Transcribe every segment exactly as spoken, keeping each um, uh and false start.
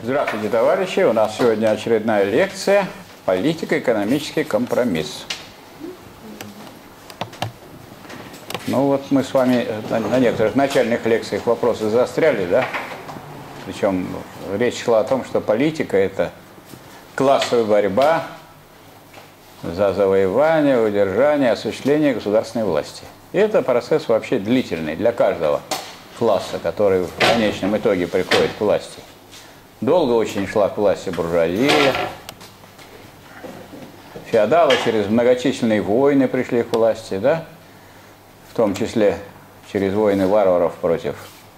Здравствуйте, товарищи! У нас сегодня очередная лекция «Политико-экономический компромисс». Ну вот мы с вами на некоторых начальных лекциях вопросы заостряли, да? Причем речь шла о том, что политика – это классовая борьба за завоевание, удержание, осуществление государственной власти. И это процесс вообще длительный для каждого класса, который в конечном итоге приходит к власти. Долго очень шла к власти буржуазия. Феодалы через многочисленные войны пришли к власти, да? В том числе через войны варваров против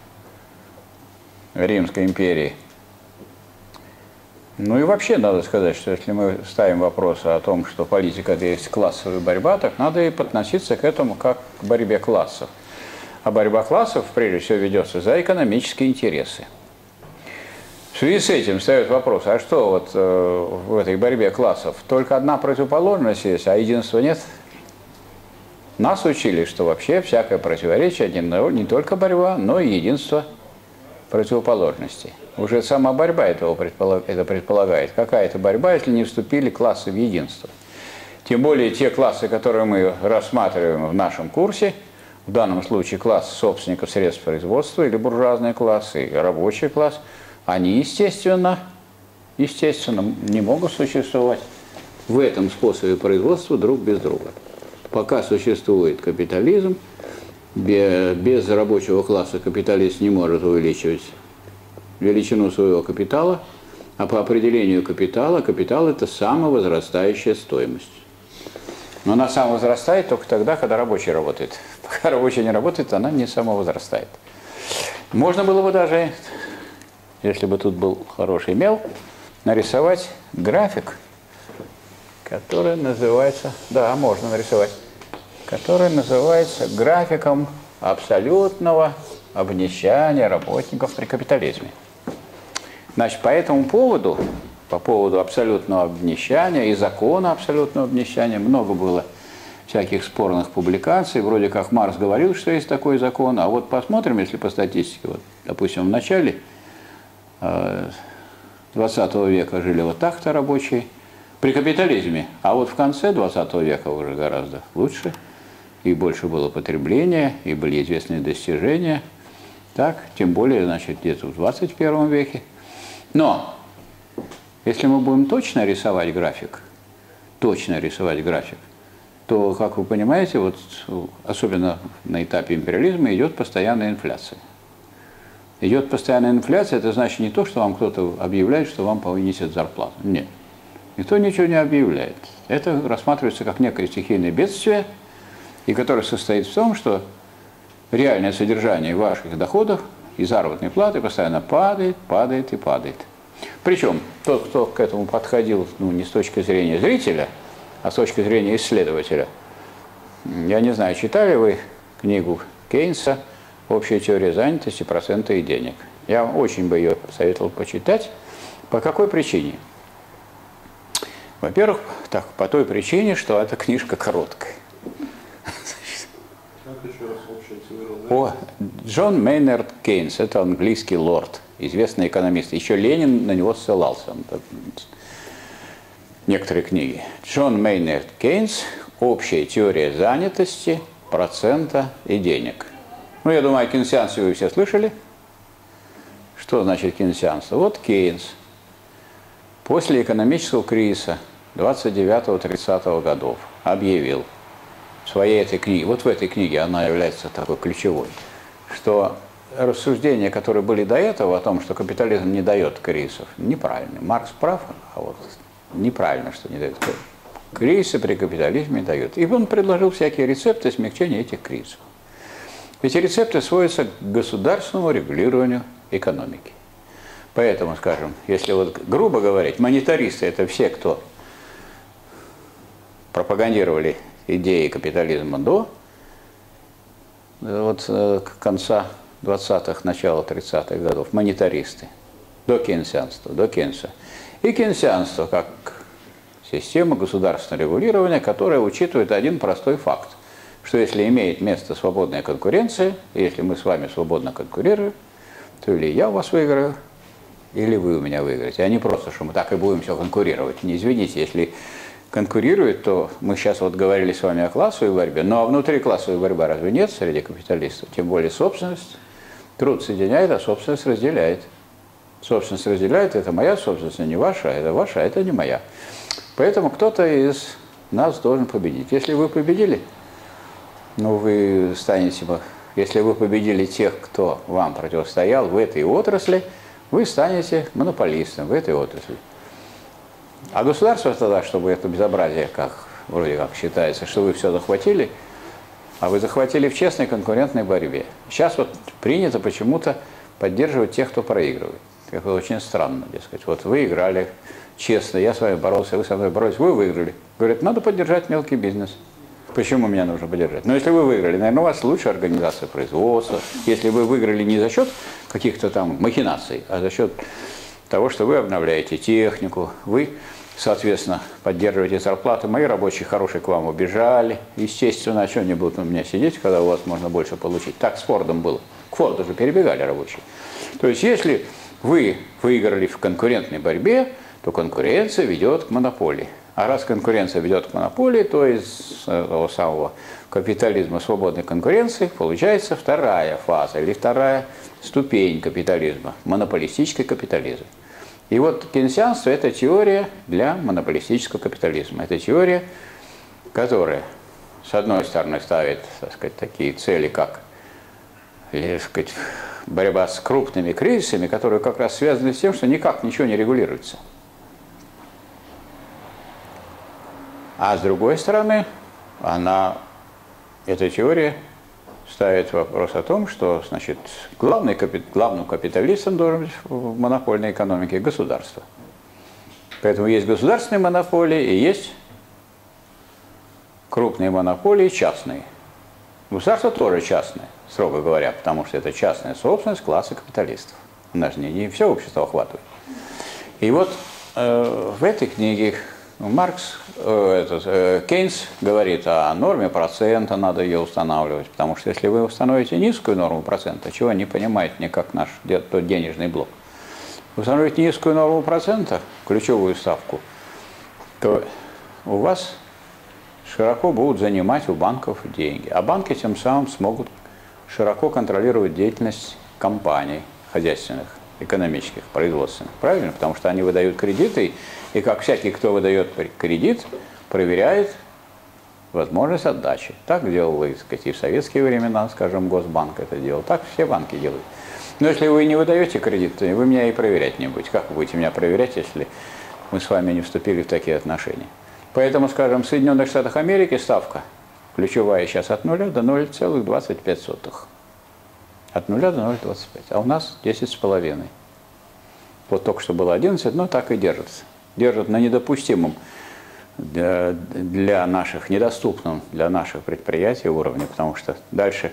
Римской империи. Ну и вообще надо сказать, что если мы ставим вопрос о том, что политика – это есть классовая борьба, так надо и относиться к этому как к борьбе классов. А борьба классов, прежде всего, ведется за экономические интересы. В связи с этим встает вопрос, а что вот э, в этой борьбе классов? Только одна противоположность есть, а единства нет? Нас учили, что вообще всякое противоречие не, не только борьба, но и единство противоположностей. Уже сама борьба этого предполаг, это предполагает. Какая это борьба, если не вступили классы в единство? Тем более те классы, которые мы рассматриваем в нашем курсе, в данном случае класс собственников средств производства или буржуазный класс, и рабочий класс, они, естественно, естественно, не могут существовать в этом способе производства друг без друга. Пока существует капитализм, без рабочего класса капиталист не может увеличивать величину своего капитала, а по определению капитала, капитал – это самовозрастающая стоимость. Но она самовозрастает только тогда, когда рабочий работает. Пока рабочий не работает, она не самовозрастает. Можно было бы даже, если бы тут был хороший мел, нарисовать график, который называется, да, можно нарисовать, который называется графиком абсолютного обнищания работников при капитализме. Значит, по этому поводу, по поводу абсолютного обнищания и закона абсолютного обнищания много было всяких спорных публикаций. Вроде как Маркс говорил, что есть такой закон, а вот посмотрим, если по статистике, вот, допустим, в начале двадцатого века жили вот так-то рабочие при капитализме, а вот в конце двадцатого века уже гораздо лучше, и больше было потребления, и были известные достижения, так, тем более, значит, где-то в двадцать первом веке. Но если мы будем точно рисовать график, точно рисовать график, то, как вы понимаете, вот, особенно на этапе империализма идет постоянная инфляция. Идет постоянная инфляция, это значит не то, что вам кто-то объявляет, что вам повысят зарплату. Нет. Никто ничего не объявляет. Это рассматривается как некое стихийное бедствие, и которое состоит в том, что реальное содержание ваших доходов и заработной платы постоянно падает, падает и падает. Причем тот, кто к этому подходил, ну, не с точки зрения зрителя, а с точки зрения исследователя, я не знаю, читали вы книгу Кейнса «Общая теория занятости, процента и денег». Я очень бы ее советовал почитать. По какой причине? Во-первых, так, по той причине, что эта книжка короткая. О, Джон Мейнард Кейнс, это английский лорд, известный экономист. Еще Ленин на него ссылался. Некоторые книги. Джон Мейнард Кейнс «Общая теория занятости, процента и денег». Ну, я думаю, о кейнсианстве вы все слышали. Что значит кейнсианство? Вот Кейнс после экономического кризиса двадцать девятого — тридцатого годов объявил в своей этой книге, вот в этой книге она является такой ключевой, что рассуждения, которые были до этого о том, что капитализм не дает кризисов, неправильны. Маркс прав, а вот неправильно, что не дает кризисов. Кризисы при капитализме дают. И он предложил всякие рецепты смягчения этих кризисов. Эти рецепты сводятся к государственному регулированию экономики. Поэтому, скажем, если вот грубо говорить, монетаристы – это все, кто пропагандировали идеи капитализма до вот, конца двадцатых, начала тридцатых годов, монетаристы, до кейнсианства, до Кейнса. И кейнсианство как система государственного регулирования, которая учитывает один простой факт, что если имеет место свободная конкуренция, и если мы с вами свободно конкурируем, то или я у вас выиграю, или вы у меня выиграете, а не просто, что мы так и будем все конкурировать. Не извините, если конкурируют, то мы сейчас вот говорили с вами о классовой борьбе, но внутри классовой борьбы разве нет среди капиталистов? Тем более собственность. Труд соединяет, а собственность разделяет. Собственность разделяет, это моя собственность, а не ваша, это ваша, а это не моя. Поэтому кто-то из нас должен победить. Если вы победили, ну вы станете, если вы победили тех, кто вам противостоял в этой отрасли, вы станете монополистом в этой отрасли. А государство тогда, чтобы это безобразие, как вроде как считается, что вы все захватили, а вы захватили в честной конкурентной борьбе. Сейчас вот принято почему-то поддерживать тех, кто проигрывает. Это очень странно, дескать. Вот вы играли честно, я с вами боролся, вы со мной боролись, вы выиграли. Говорят, надо поддержать мелкий бизнес. Почему меня нужно поддержать? Но если вы выиграли, наверное, у вас лучшая организация производства. Если вы выиграли не за счет каких-то там махинаций, а за счет того, что вы обновляете технику, вы, соответственно, поддерживаете зарплаты. Мои рабочие хорошие к вам убежали. Естественно, а что они будут у меня сидеть, когда у вас можно больше получить? Так с Фордом было. К Форду же перебегали рабочие. То есть, если вы выиграли в конкурентной борьбе, то конкуренция ведет к монополии. А раз конкуренция ведет к монополии, то из того самого капитализма свободной конкуренции получается вторая фаза или вторая ступень капитализма, монополистический капитализм. И вот кейнсианство – это теория для монополистического капитализма. Это теория, которая, с одной стороны, ставит, так сказать, такие цели, как, так сказать, борьба с крупными кризисами, которые как раз связаны с тем, что никак ничего не регулируется. А с другой стороны, она, эта теория ставит вопрос о том, что, значит, главный капит, главным капиталистом должен быть в монопольной экономике государство. Поэтому есть государственные монополии и есть крупные монополии частные. Государство тоже частное, строго говоря, потому что это частная собственность класса капиталистов. У нас не, не все общество охватывает. И вот э, в этой книге Маркс, э, этот, э, Кейнс говорит о норме процента, надо ее устанавливать, потому что если вы установите низкую норму процента, чего не понимает никак наш тот денежный блок, вы установите низкую норму процента, ключевую ставку, то у вас широко будут занимать у банков деньги, а банки тем самым смогут широко контролировать деятельность компаний хозяйственных, экономических, производственных. Правильно? Потому что они выдают кредиты, и как всякий, кто выдает кредит, проверяет возможность отдачи. Так делал, так сказать, и в советские времена, скажем, Госбанк это делал. Так все банки делают. Но если вы не выдаете кредит, то вы меня и проверять не будете. Как вы будете меня проверять, если мы с вами не вступили в такие отношения? Поэтому, скажем, в Соединенных Штатах Америки ставка ключевая сейчас от нуля до ноль целых двадцать пять сотых. От нуля до ноль целых двадцать пять. А у нас десять с половиной. Вот только что было одиннадцать, но так и держится. Держат на недопустимом для, для наших, недоступном для наших предприятий уровне, потому что дальше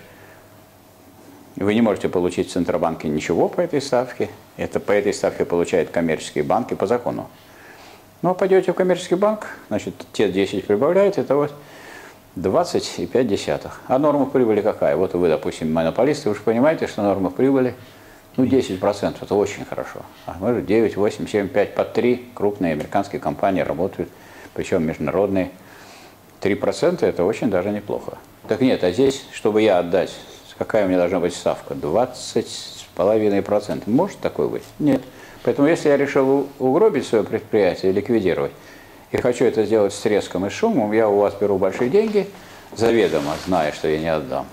вы не можете получить в Центробанке ничего по этой ставке. Это по этой ставке получают коммерческие банки по закону. Но пойдете в коммерческий банк, значит, те десять прибавляют, это вот двадцать и пять десятых. А норма прибыли какая? Вот вы, допустим, монополисты, вы же понимаете, что норма прибыли, ну, десять процентов, это очень хорошо. А мы же девять, восемь, семь, пять, по три крупные американские компании работают, причем международные. три процента это очень даже неплохо. Так нет, а здесь, чтобы я отдать, какая у меня должна быть ставка? двадцать с половиной процентов. Может такое быть? Нет. Поэтому если я решил угробить свое предприятие, ликвидировать, и хочу это сделать с треском и шумом, я у вас беру большие деньги, заведомо зная, что я не отдам.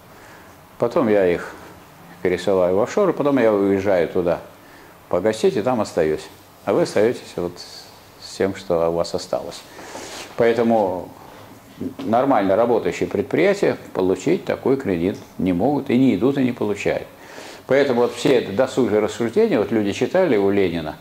Потом я их пересылаю в офшор, и потом я уезжаю туда погостить, и там остаюсь. А вы остаетесь вот с тем, что у вас осталось. Поэтому нормально работающие предприятия получить такой кредит не могут, и не идут, и не получают. Поэтому вот все это досужие рассуждения, вот люди читали у Ленина,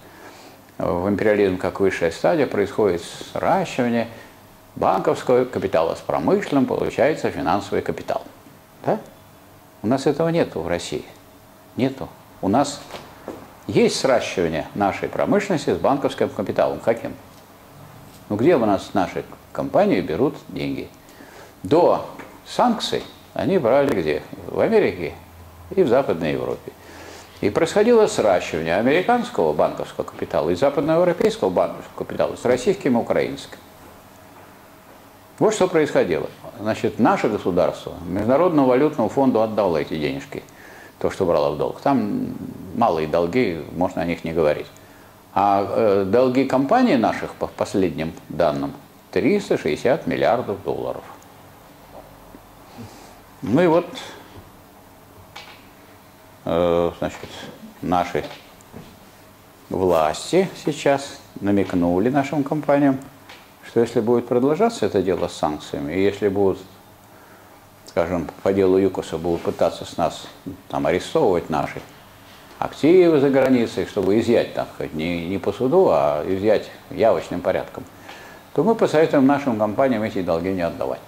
в империализм как высшая стадия происходит сращивание банковского капитала с промышленным, получается финансовый капитал. Да? У нас этого нету в России. Нету. У нас есть сращивание нашей промышленности с банковским капиталом. Каким? Ну где у нас наши компании берут деньги? До санкций они брали где? В Америке и в Западной Европе. И происходило сращивание американского банковского капитала и западноевропейского банковского капитала с российским и украинским. Вот что происходило. Значит, наше государство Международному валютному фонду отдало эти денежки, то, что брало в долг. Там малые долги, можно о них не говорить. А э, долги компаний наших, по последним данным, триста шестьдесят миллиардов долларов. Ну и вот, э, значит, наши власти сейчас намекнули нашим компаниям, что если будет продолжаться это дело с санкциями, и если будут, скажем, по делу ЮКОСа будут пытаться с нас там арестовывать наши активы за границей, чтобы изъять, так сказать, не, не по суду, а изъять явочным порядком, то мы посоветуем нашим компаниям эти долги не отдавать.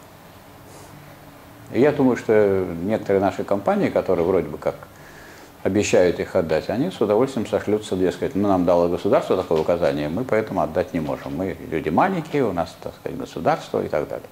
И я думаю, что некоторые наши компании, которые вроде бы как обещают их отдать, они с удовольствием сошлются, дескать, ну, нам дало государство такое указание, мы поэтому отдать не можем. Мы люди маленькие, у нас, так сказать, государство и так далее.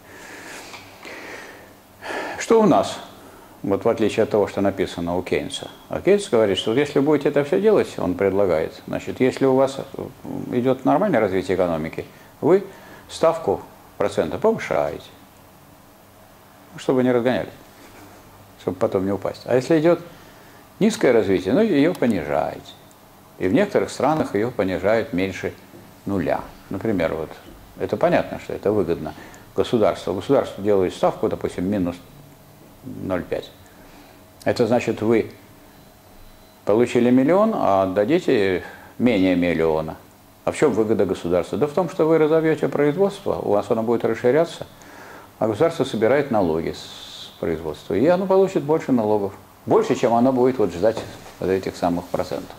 Что у нас? Вот в отличие от того, что написано у Кейнса. А Кейнс говорит, что если будете это все делать, он предлагает, значит, если у вас идет нормальное развитие экономики, вы ставку процента повышаете, чтобы не разгонялись, чтобы потом не упасть. А если идет низкое развитие, ну, ее понижаете. И в некоторых странах ее понижают меньше нуля. Например, вот, это понятно, что это выгодно. Государство. Государство делает ставку, допустим, минус ноль целых пять десятых. Это значит, вы получили миллион, а отдадите менее миллиона. А в чем выгода государства? Да в том, что вы разовьете производство, у вас оно будет расширяться, а государство собирает налоги с производства. И оно получит больше налогов. Больше, чем оно будет вот ждать вот этих самых процентов.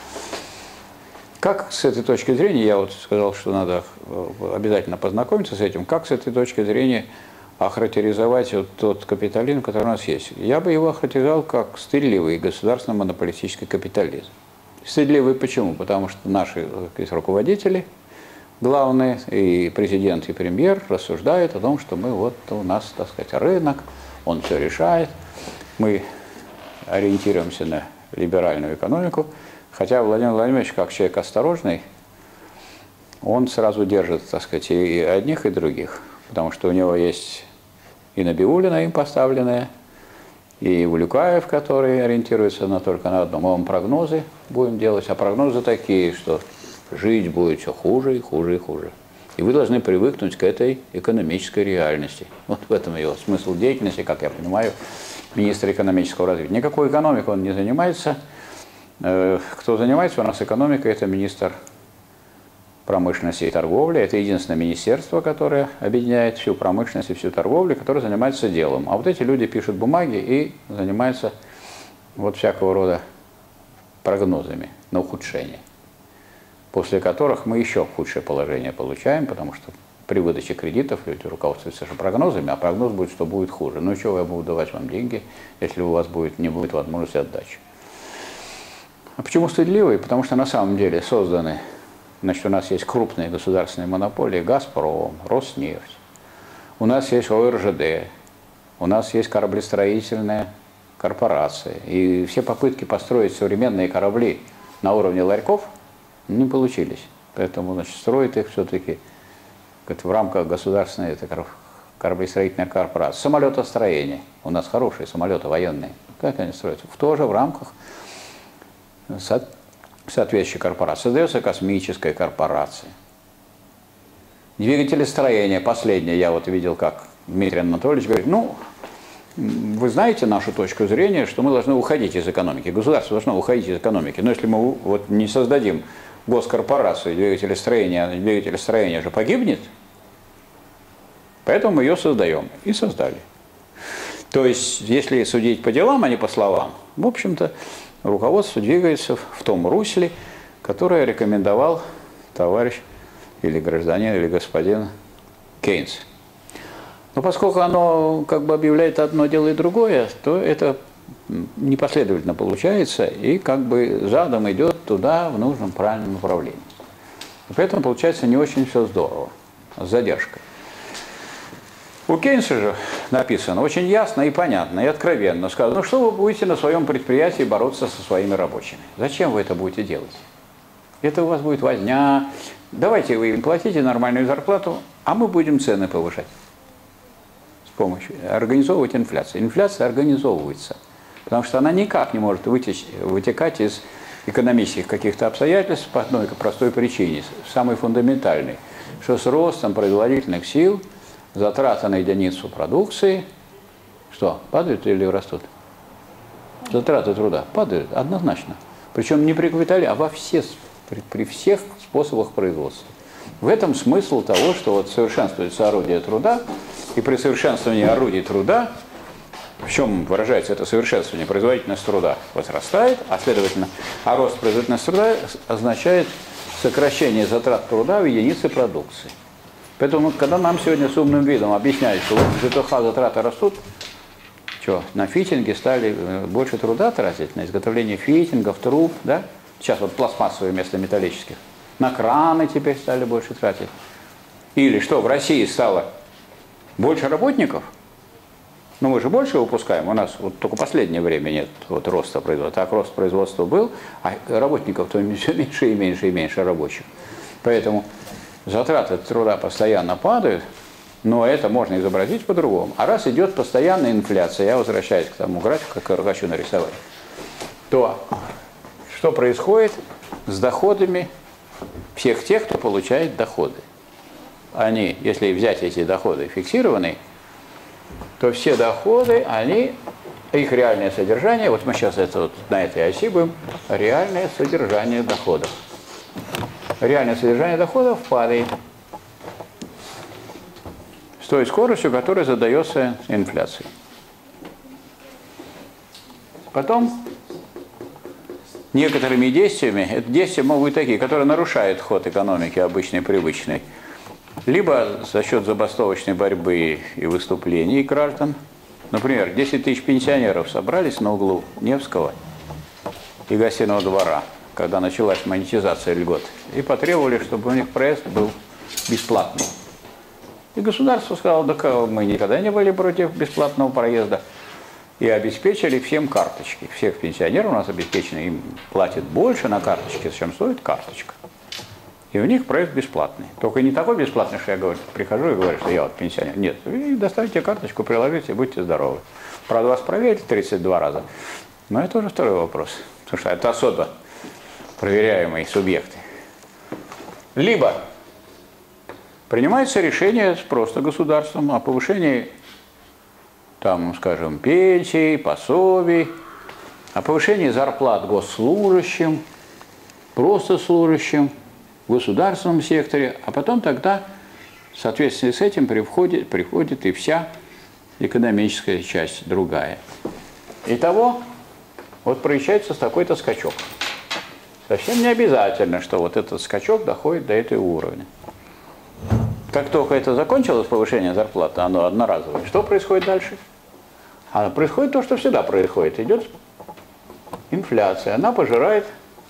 Как с этой точки зрения, я вот сказал, что надо обязательно познакомиться с этим, как с этой точки зрения охарактеризовать вот тот капитализм, который у нас есть? Я бы его охарактеризовал как стыдливый государственно-монополистический капитализм. Стыдливый почему? Потому что наши руководители, главные, и президент, и премьер рассуждают о том, что мы вот у нас, так сказать, рынок, он все решает, мы ориентируемся на либеральную экономику, хотя Владимир Владимирович, как человек осторожный, он сразу держит, так сказать, и одних, и других, потому что у него есть и Набиуллина им поставленная, и Улюкаев, который ориентируется на, только на одном. Мы вам прогнозы будем делать, а прогнозы такие, что жить будет все хуже и хуже и хуже. И вы должны привыкнуть к этой экономической реальности. Вот в этом его смысл деятельности, как я понимаю, министра экономического развития. Никакой экономикой он не занимается. Кто занимается у нас экономикой, это министр промышленности и торговли. Это единственное министерство, которое объединяет всю промышленность и всю торговлю, которое занимается делом. А вот эти люди пишут бумаги и занимаются вот всякого рода прогнозами на ухудшение, после которых мы еще худшее положение получаем, потому что при выдаче кредитов люди руководствуются прогнозами, а прогноз будет, что будет хуже. Ну, чего я буду давать вам деньги, если у вас будет, не будет возможности отдачи? А почему стыдливые? Потому что на самом деле созданы, значит, у нас есть крупные государственные монополии, «Газпром», «Роснефть», у нас есть О Р Ж Д, у нас есть кораблестроительная корпорация. И все попытки построить современные корабли на уровне ларьков не получились. Поэтому, значит, строят их все-таки в рамках государственной это кораблестроительной корпорации. Самолетостроение. У нас хорошие самолеты военные. Как они строятся? Тоже в рамках соответствующей корпорации. Создается космическая корпорация. Двигателестроение. Последнее. Я вот видел, как Дмитрий Анатольевич говорит, ну, вы знаете нашу точку зрения, что мы должны уходить из экономики. Государство должно уходить из экономики. Но если мы вот не создадим госкорпорацию двигателестроения, двигателестроение же погибнет, поэтому мы ее создаем. И создали. То есть, если судить по делам, а не по словам, в общем-то, руководство двигается в том русле, которое рекомендовал товарищ или гражданин, или господин Кейнс. Но поскольку оно как бы объявляет одно, делает другое, то это непоследовательно получается и как бы задом идет туда, в нужном правильном направлении. И поэтому получается не очень все здорово, с задержкой. У Кейнса же написано очень ясно и понятно, и откровенно сказано, ну что вы будете на своем предприятии бороться со своими рабочими? Зачем вы это будете делать? Это у вас будет возня. Давайте вы им платите нормальную зарплату, а мы будем цены повышать. С помощью, организовывать инфляцию. Инфляция организовывается, потому что она никак не может вытечь, вытекать из экономических каких-то обстоятельств по одной простой причине, самой фундаментальной, что с ростом производительных сил затраты на единицу продукции, что, падают или растут? Затраты труда падают однозначно. Причем не при капитале, а во все, при, при всех способах производства. В этом смысл того, что вот совершенствуется орудие труда, и при совершенствовании орудий труда, в чем выражается это совершенствование, производительность труда возрастает, а следовательно, а рост производительности труда означает сокращение затрат труда в единице продукции. Поэтому, когда нам сегодня с умным видом объясняют, что вот в ЖКХ затраты растут, что, на фитинге стали больше труда тратить, на изготовление фитингов, труб, да? Сейчас вот пластмассовые вместо металлических. На краны теперь стали больше тратить. Или что, в России стало больше работников? Ну, мы же больше выпускаем, у нас вот только в последнее время нет вот роста производства. Так рост производства был, а работников-то все меньше и меньше и меньше рабочих. Поэтому затраты труда постоянно падают, но это можно изобразить по-другому. А раз идет постоянная инфляция, я возвращаюсь к тому графику, который хочу нарисовать, то что происходит с доходами всех тех, кто получает доходы? Они, если взять эти доходы фиксированные, то все доходы, они, их реальное содержание, вот мы сейчас это вот на этой оси будем, реальное содержание доходов. Реальное содержание доходов падает с той скоростью, которая задается инфляцией. Потом некоторыми действиями, это действия могут быть такие, которые нарушают ход экономики обычной, привычной, либо за счет забастовочной борьбы и выступлений граждан. Например, десять тысяч пенсионеров собрались на углу Невского и Гостиного двора, когда началась монетизация льгот, и потребовали, чтобы у них проезд был бесплатный. И государство сказало, да мы никогда не были против бесплатного проезда, и обеспечили всем карточки. Всех пенсионеров у нас обеспечены, им платят больше на карточке, чем стоит карточка. И у них проезд бесплатный. Только не такой бесплатный, что я говорю, прихожу и говорю, что я вот пенсионер. Нет, вы доставите карточку, приложите, будьте здоровы. Правда, вас проверили тридцать два раза. Но это уже второй вопрос. Потому что это особо проверяемые субъекты. Либо принимается решение просто государством о повышении, там, скажем, пенсий, пособий, о повышении зарплат госслужащим, просто служащим, в государственном секторе, а потом тогда, в соответствии с этим, приходит, приходит и вся экономическая часть другая. Итого, вот происходит такой-то скачок. Совсем не обязательно, что вот этот скачок доходит до этого уровня. Как только это закончилось, повышение зарплаты, оно одноразовое, что происходит дальше? А происходит то, что всегда происходит. Идет инфляция, она пожирает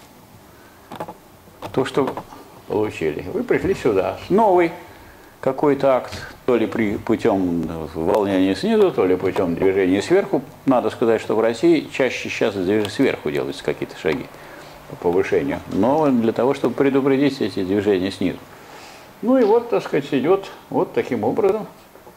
то, что получили. Вы пришли сюда. Новый какой-то акт, то ли при, путем волнения снизу, то ли путем движения сверху. Надо сказать, что в России чаще сейчас сверху делаются какие-то шаги по повышению. Но для того, чтобы предупредить эти движения снизу. Ну и вот, так сказать, идет вот таким образом.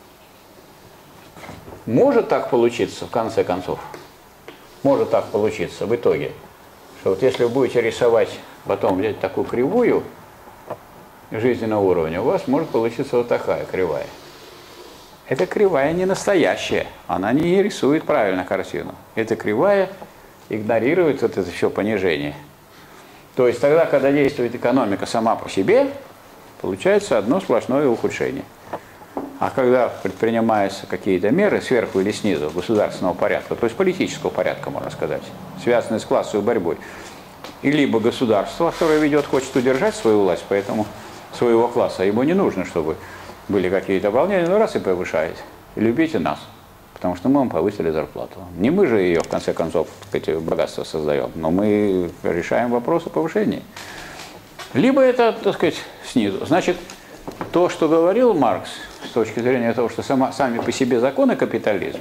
Может так получиться, в конце концов. Может так получиться в итоге, что вот если вы будете рисовать, потом взять такую кривую жизненного уровня, у вас может получиться вот такая кривая. Эта кривая не настоящая, она не рисует правильно картину. Эта кривая игнорирует вот это все понижение. То есть тогда, когда действует экономика сама по себе, получается одно сплошное ухудшение. А когда предпринимаются какие-то меры сверху или снизу государственного порядка, то есть политического порядка, можно сказать, связанные с классовой борьбой, и либо государство, которое ведет, хочет удержать свою власть, поэтому своего класса, ему не нужно, чтобы были какие-то волнения, но раз и повышает. Любите нас, потому что мы вам повысили зарплату. Не мы же ее, в конце концов, эти богатства создаем, но мы решаем вопросы повышения. Либо это, так сказать, снизу. Значит, то, что говорил Маркс, с точки зрения того, что сама, сами по себе законы капитализма,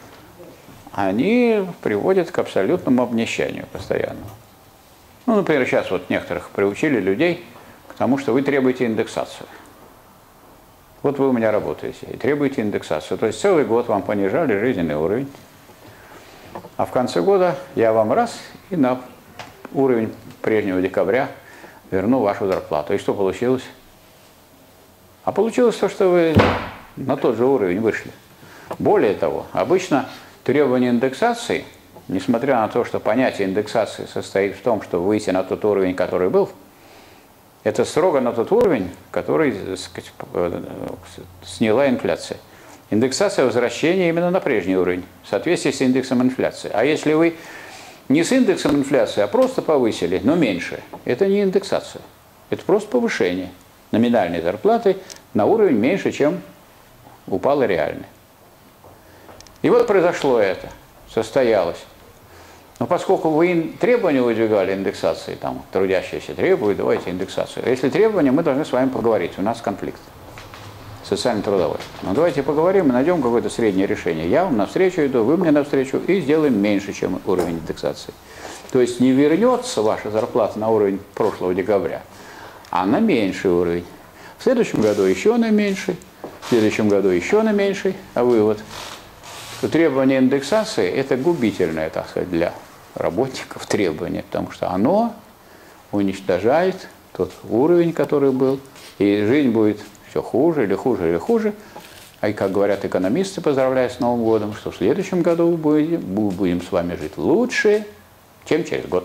они приводят к абсолютному обнищанию постоянному. Ну, например, сейчас вот некоторых приучили людей к тому, что вы требуете индексацию. Вот вы у меня работаете и требуете индексацию. То есть целый год вам понижали жизненный уровень, а в конце года я вам раз и на уровень прежнего декабря верну вашу зарплату. И что получилось? А получилось то, что вы на тот же уровень вышли. Более того, обычно требование индексации, несмотря на то, что понятие индексации состоит в том, что выйти на тот уровень, который был, это строго на тот уровень, который, так сказать, сняла инфляция. Индексация возвращения именно на прежний уровень, в соответствии с индексом инфляции. А если вы не с индексом инфляции, а просто повысили, но меньше, это не индексация. Это просто повышение номинальной зарплаты на уровень меньше, чем упала реальная. И вот произошло это, состоялось. Но поскольку вы требования выдвигали индексации, там, трудящиеся требуют, давайте индексацию. А если требования, мы должны с вами поговорить, у нас конфликт социально-трудовой. Ну давайте поговорим и найдем какое-то среднее решение. Я вам навстречу иду, вы мне навстречу, и сделаем меньше, чем уровень индексации. То есть не вернется ваша зарплата на уровень прошлого декабря, а на меньший уровень. В следующем году еще на меньший, в следующем году еще на меньший. А вывод, что требование индексации – это губительное, так сказать, для работников требование, потому что оно уничтожает тот уровень, который был, и жизнь будет все хуже или хуже или хуже. А и, как говорят экономисты, поздравляя с Новым годом, что в следующем году будем, будем с вами жить лучше, чем через год.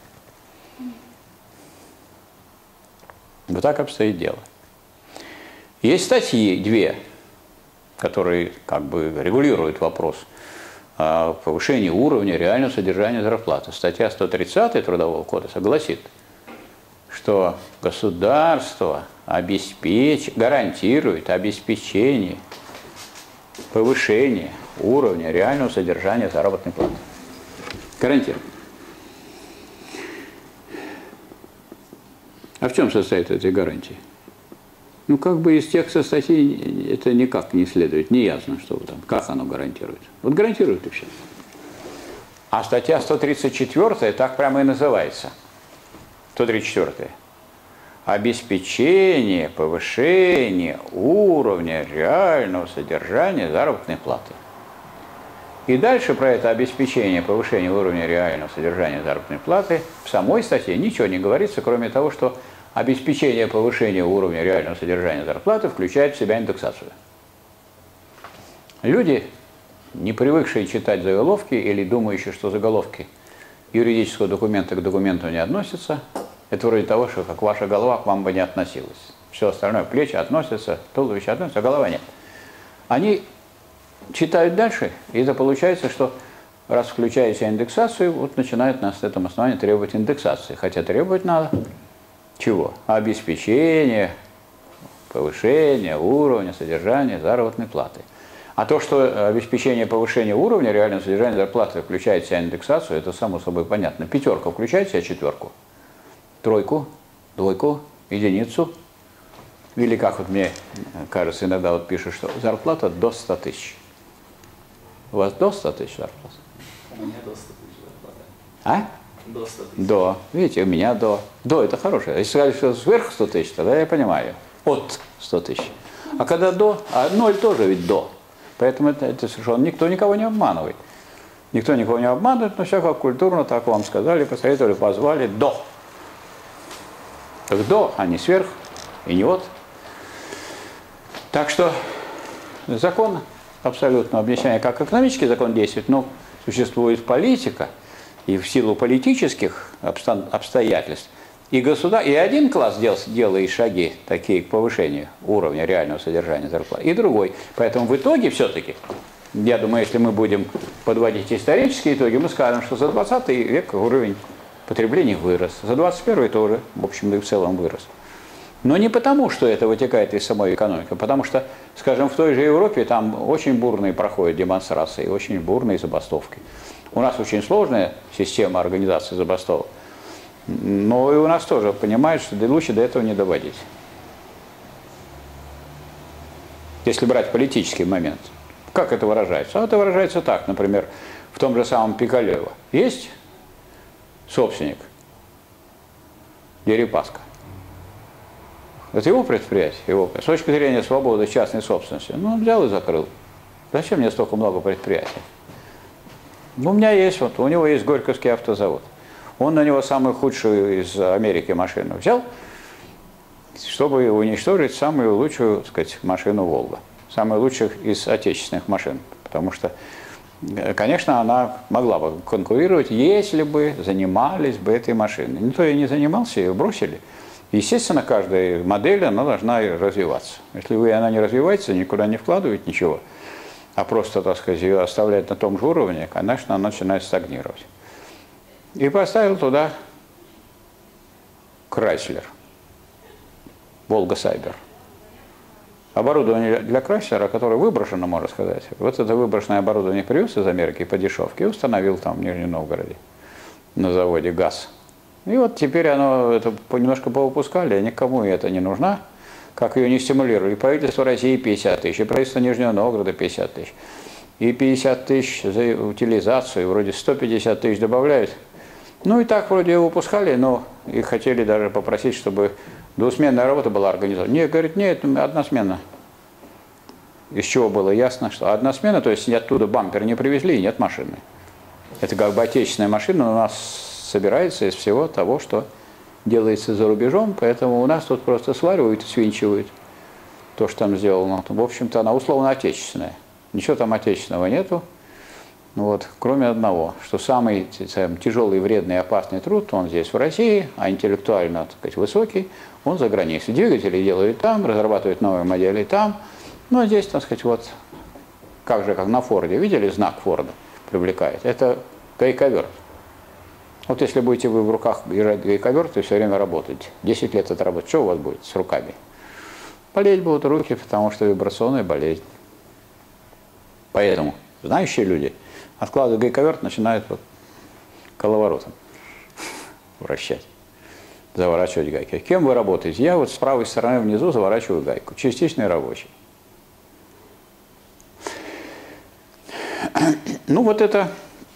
Вот так обстоит дело. Есть статьи две, которые как бы регулируют вопрос о повышении уровня реального содержания зарплаты. Статья сто тридцать Трудового кодекса гласит, что государство обеспеч... гарантирует обеспечение повышения уровня реального содержания заработной платы. Гарантирует. А в чем состоит эти гарантии? Ну, как бы из текста статьи это никак не следует, не ясно, что там, как оно гарантирует. Вот гарантирует и все. А статья сто тридцать четыре так прямо и называется. сто тридцать четыре. Обеспечение повышения уровня реального содержания заработной платы. И дальше про это обеспечение повышения уровня реального содержания заработной платы в самой статье ничего не говорится, кроме того, что обеспечение повышения уровня реального содержания зарплаты включает в себя индексацию. Люди, не привыкшие читать заголовки или думающие, что заголовки юридического документа к документу не относятся, это вроде того, что как ваша голова к вам бы не относилась. Все остальное, плечи относятся, туловище относится, а голова нет. Они читают дальше, и это получается, что раз включаете индексацию, вот начинают на этом основании требовать индексации. Хотя требовать надо чего? Обеспечение, повышение уровня содержания заработной платы. А то, что обеспечение повышения уровня реального содержания зарплаты включает в себя индексацию, это само собой понятно. Пятерка включает в себя четверку, тройку, двойку, единицу. Или как вот мне кажется, иногда вот пишут, что зарплата до ста тысяч. У вас до ста тысяч зарплата? У меня до ста тысяч зарплата. А? До ста тысяч. До. Видите, у меня до. До это хорошее. Если сказали, что сверх ста тысяч, тогда я понимаю. От ста тысяч. А когда до, а ноль тоже ведь до. Поэтому это, это совершенно никто никого не обманывает. Никто никого не обманывает, но все как культурно, так вам сказали, посоветовали, позвали до. Так до, а не сверх, и не от. Так что закон абсолютного обнищания, как экономический закон действует, но существует политика, и в силу политических обстоятельств, и, государ... и один класс дел... делает шаги такие к повышению уровня реального содержания зарплаты, и другой. Поэтому в итоге все-таки, я думаю, если мы будем подводить исторические итоги, мы скажем, что за двадцатый век уровень потребления вырос, за двадцать первый тоже, в общем, да и в целом вырос. Но не потому, что это вытекает из самой экономики, а потому что, скажем, в той же Европе там очень бурные проходят демонстрации, очень бурные забастовки. У нас очень сложная система организации забастовок, но и у нас тоже понимают, что лучше до этого не доводить. Если брать политический момент. Как это выражается? А это выражается так, например, в том же самом Пикалево. Есть собственник Дерипаска. Это его предприятие, его. С точки зрения свободы частной собственности. Ну, он взял и закрыл. Зачем мне столько много предприятий? Ну, у меня есть, вот, у него есть Горьковский автозавод. Он на него самую худшую из Америки машину взял, чтобы уничтожить самую лучшую, так сказать, машину «Волга». Самую лучшую из отечественных машин. Потому что, конечно, она могла бы конкурировать, если бы занимались бы этой машиной. Никто и не занимался, ее бросили. Естественно, каждая модель, она должна развиваться. Если вы, она не развивается, никуда не вкладываете ничего, а просто, так сказать, ее оставляет на том же уровне, конечно, она начинает стагнировать. И поставил туда Крайслер, Волга Сайбер. Оборудование для Крайслера, которое выброшено, можно сказать. Вот это выброшенное оборудование привез из Америки по дешевке и установил там в Нижнем Новгороде на заводе ГАЗ. И вот теперь оно это немножко повыпускали, а никому это не нужна. Как ее не стимулировали. Правительство России пятьдесят тысяч, и правительство Нижнего Новгорода пятьдесят тысяч. И пятьдесят тысяч за утилизацию, вроде сто пятьдесят тысяч добавляют. Ну и так вроде выпускали, но и хотели даже попросить, чтобы двусменная работа была организована. Нет, говорит, нет, одна смена. Из чего было ясно, что одна смена, то есть оттуда бампер не привезли и нет машины. Это как бы отечественная машина у нас собирается из всего того, что делается за рубежом, поэтому у нас тут просто сваривают и свинчивают то, что там сделано. В общем-то, она условно отечественная. Ничего там отечественного нету. Вот, кроме одного, что самый там, тяжелый, вредный и опасный труд, он здесь в России, а интеллектуально, так сказать, высокий, он за границей. Двигатели делают там, разрабатывают новые модели там. Ну, а здесь, так сказать, вот, как же, как на Форде, видели знак Форда привлекает? Это гайковерт. Вот если будете вы в руках держать гайковерт и все время работать, десять лет это работать, что у вас будет с руками? Болеть будут руки, потому что вибрационная болезнь. Поэтому знающие люди откладывают гайковерт, начинают вот коловоротом вращать, заворачивать гайки. Кем вы работаете? Я вот с правой стороны внизу заворачиваю гайку. Частичный рабочий. Ну вот это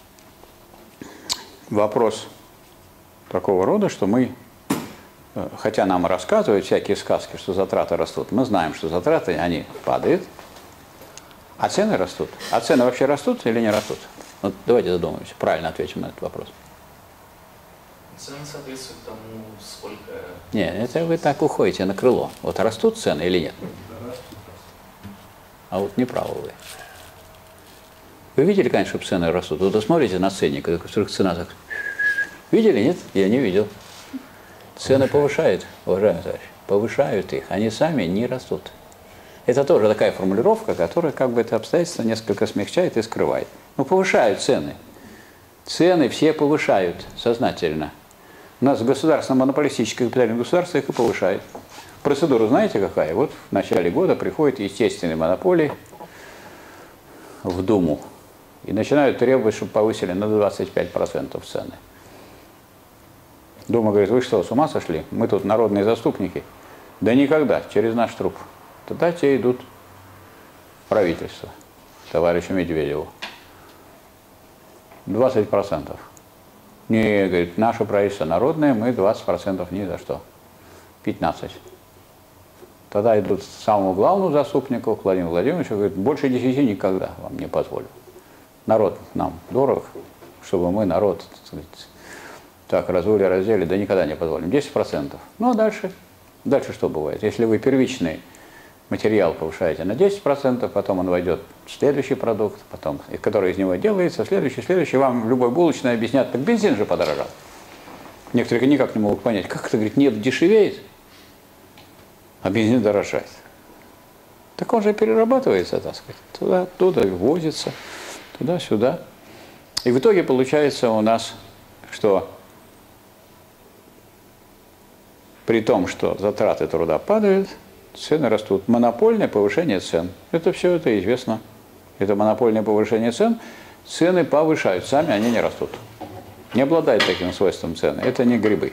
вопрос такого рода, что мы, хотя нам рассказывают всякие сказки, что затраты растут, мы знаем, что затраты, они падают, а цены растут. А цены вообще растут или не растут? Вот давайте задумаемся, правильно ответим на этот вопрос. Цены соответствуют тому, сколько... Нет, это вы так уходите на крыло. Вот растут цены или нет? А вот неправы вы. Вы видели, конечно, что цены растут? Вот вы смотрите на ценник, цена так... Видели, нет? Я не видел. Цены повышают, уважаемые товарищи, повышают их, они сами не растут. Это тоже такая формулировка, которая как бы это обстоятельство несколько смягчает и скрывает. Ну, повышают цены. Цены все повышают сознательно. У нас государственное монополистическое капитальное государство их и повышает. Процедура знаете какая? Вот в начале года приходят естественные монополии в Думу и начинают требовать, чтобы повысили на двадцать пять процентов цены. Дума говорит, вы что, с ума сошли? Мы тут народные заступники. Да никогда, через наш труп. Тогда те идут в правительство, товарищу Медведеву. двадцать процентов. Не, говорит, наше правительство народное, мы двадцать процентов ни за что. пятнадцать. Тогда идут к самому главному заступнику, к Владимиру Владимировичу, говорит, больше десяти никогда вам не позволю. Народ нам дорог, чтобы мы народ, так сказать, так разули, раздели, да никогда не позволим. десять процентов. Ну а дальше? Дальше что бывает? Если вы первичный материал повышаете на десять процентов, потом он войдет в следующий продукт, потом, который из него делается, следующий, следующий, вам любой булочный объяснят, так бензин же подорожал. Некоторые никак не могут понять, как это, говорит, нефть дешевеет, а бензин дорожает. Так он же перерабатывается, так сказать, туда-туда, возится, туда-сюда. И в итоге получается у нас, что при том, что затраты труда падают, цены растут. Монопольное повышение цен. Это все это известно. Это монопольное повышение цен. Цены повышают, сами они не растут. Не обладают таким свойством цены. Это не грибы.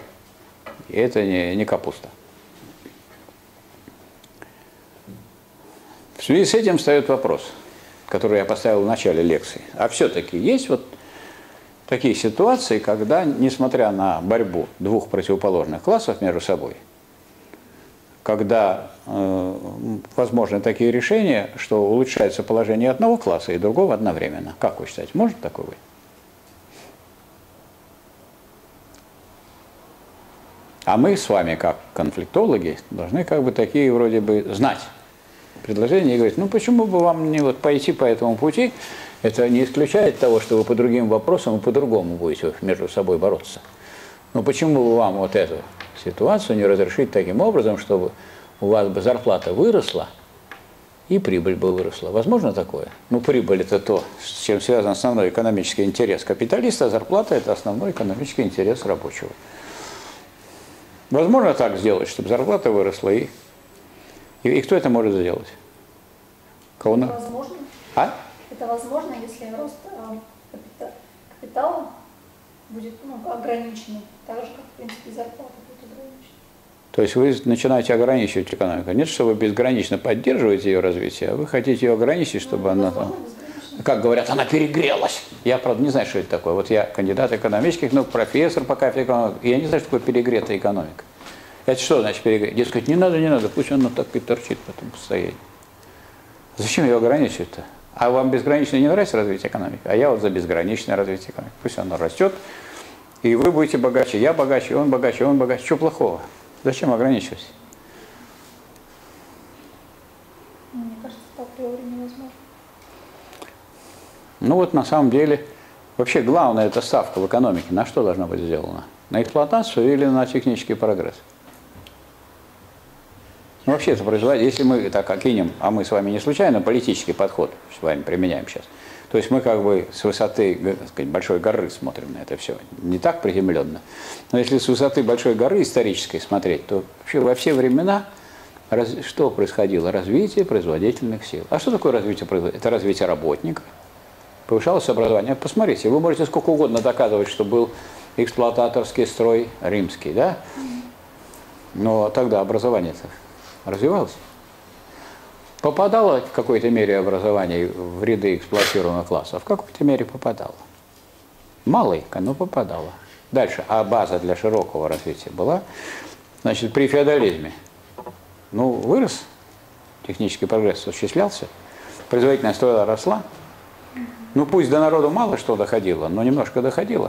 Это не, не капуста. В связи с этим встает вопрос, который я поставил в начале лекции. А все-таки есть вот такие ситуации, когда, несмотря на борьбу двух противоположных классов между собой, когда э, возможны такие решения, что улучшается положение одного класса и другого одновременно. Как вы считаете, может такое быть? А мы с вами, как конфликтологи, должны как бы такие вроде бы знать предложения и говорить, ну почему бы вам не вот пойти по этому пути? Это не исключает того, что вы по другим вопросам и по-другому будете между собой бороться. Но почему бы вам вот эту ситуацию не разрешить таким образом, чтобы у вас бы зарплата выросла и прибыль бы выросла? Возможно такое? Ну, прибыль – это то, с чем связан основной экономический интерес капиталиста, а зарплата – это основной экономический интерес рабочего. Возможно так сделать, чтобы зарплата выросла, и, и, и кто это может сделать? Кого на... Возможно. А? Это возможно, если рост э, капита... капитала будет ну, ограниченный, так же, как, в принципе, зарплата будет ограничена. То есть вы начинаете ограничивать экономику. Нет, что вы безгранично поддерживаете ее развитие, а вы хотите ее ограничить, чтобы ну, она там... Как говорят, она перегрелась. Я, правда, не знаю, что это такое. Вот я кандидат экономических наук, профессор по кафедре экономики. Я не знаю, что такое перегретая экономика. Это что значит перегретая? Дескать, не надо, не надо, пусть она так и торчит в этом состоянии. Зачем ее ограничивать-то? А вам безгранично не нравится развитие экономики? А я вот за безграничное развитие экономики. Пусть она растет, и вы будете богаче, я богаче, он богаче, он богаче. Что плохого? Зачем ограничивать? Мне кажется, это априори невозможно. Ну вот на самом деле, вообще главная эта ставка в экономике, на что должна быть сделана? На эксплуатацию или на технический прогресс? Ну, вообще это производит, если мы так окинем, а мы с вами не случайно политический подход с вами применяем сейчас, то есть мы как бы с высоты, так сказать, большой горы смотрим на это все, не так приземленно. Но если с высоты большой горы исторической смотреть, то вообще во все времена раз, что происходило? Развитие производительных сил. А что такое развитие производительных? Это развитие работника. Повышалось образование. Посмотрите, вы можете сколько угодно доказывать, что был эксплуататорский строй римский, да? Но тогда образование-то развивалось. Попадало в какой-то мере образование в ряды эксплуатируемого класса? В какой-то мере попадало. Маленько, но попадало. Дальше. А база для широкого развития была? Значит, при феодализме. Ну, вырос, технический прогресс осуществлялся, производительность труда росла. Ну, пусть до народу мало что доходило, но немножко доходило.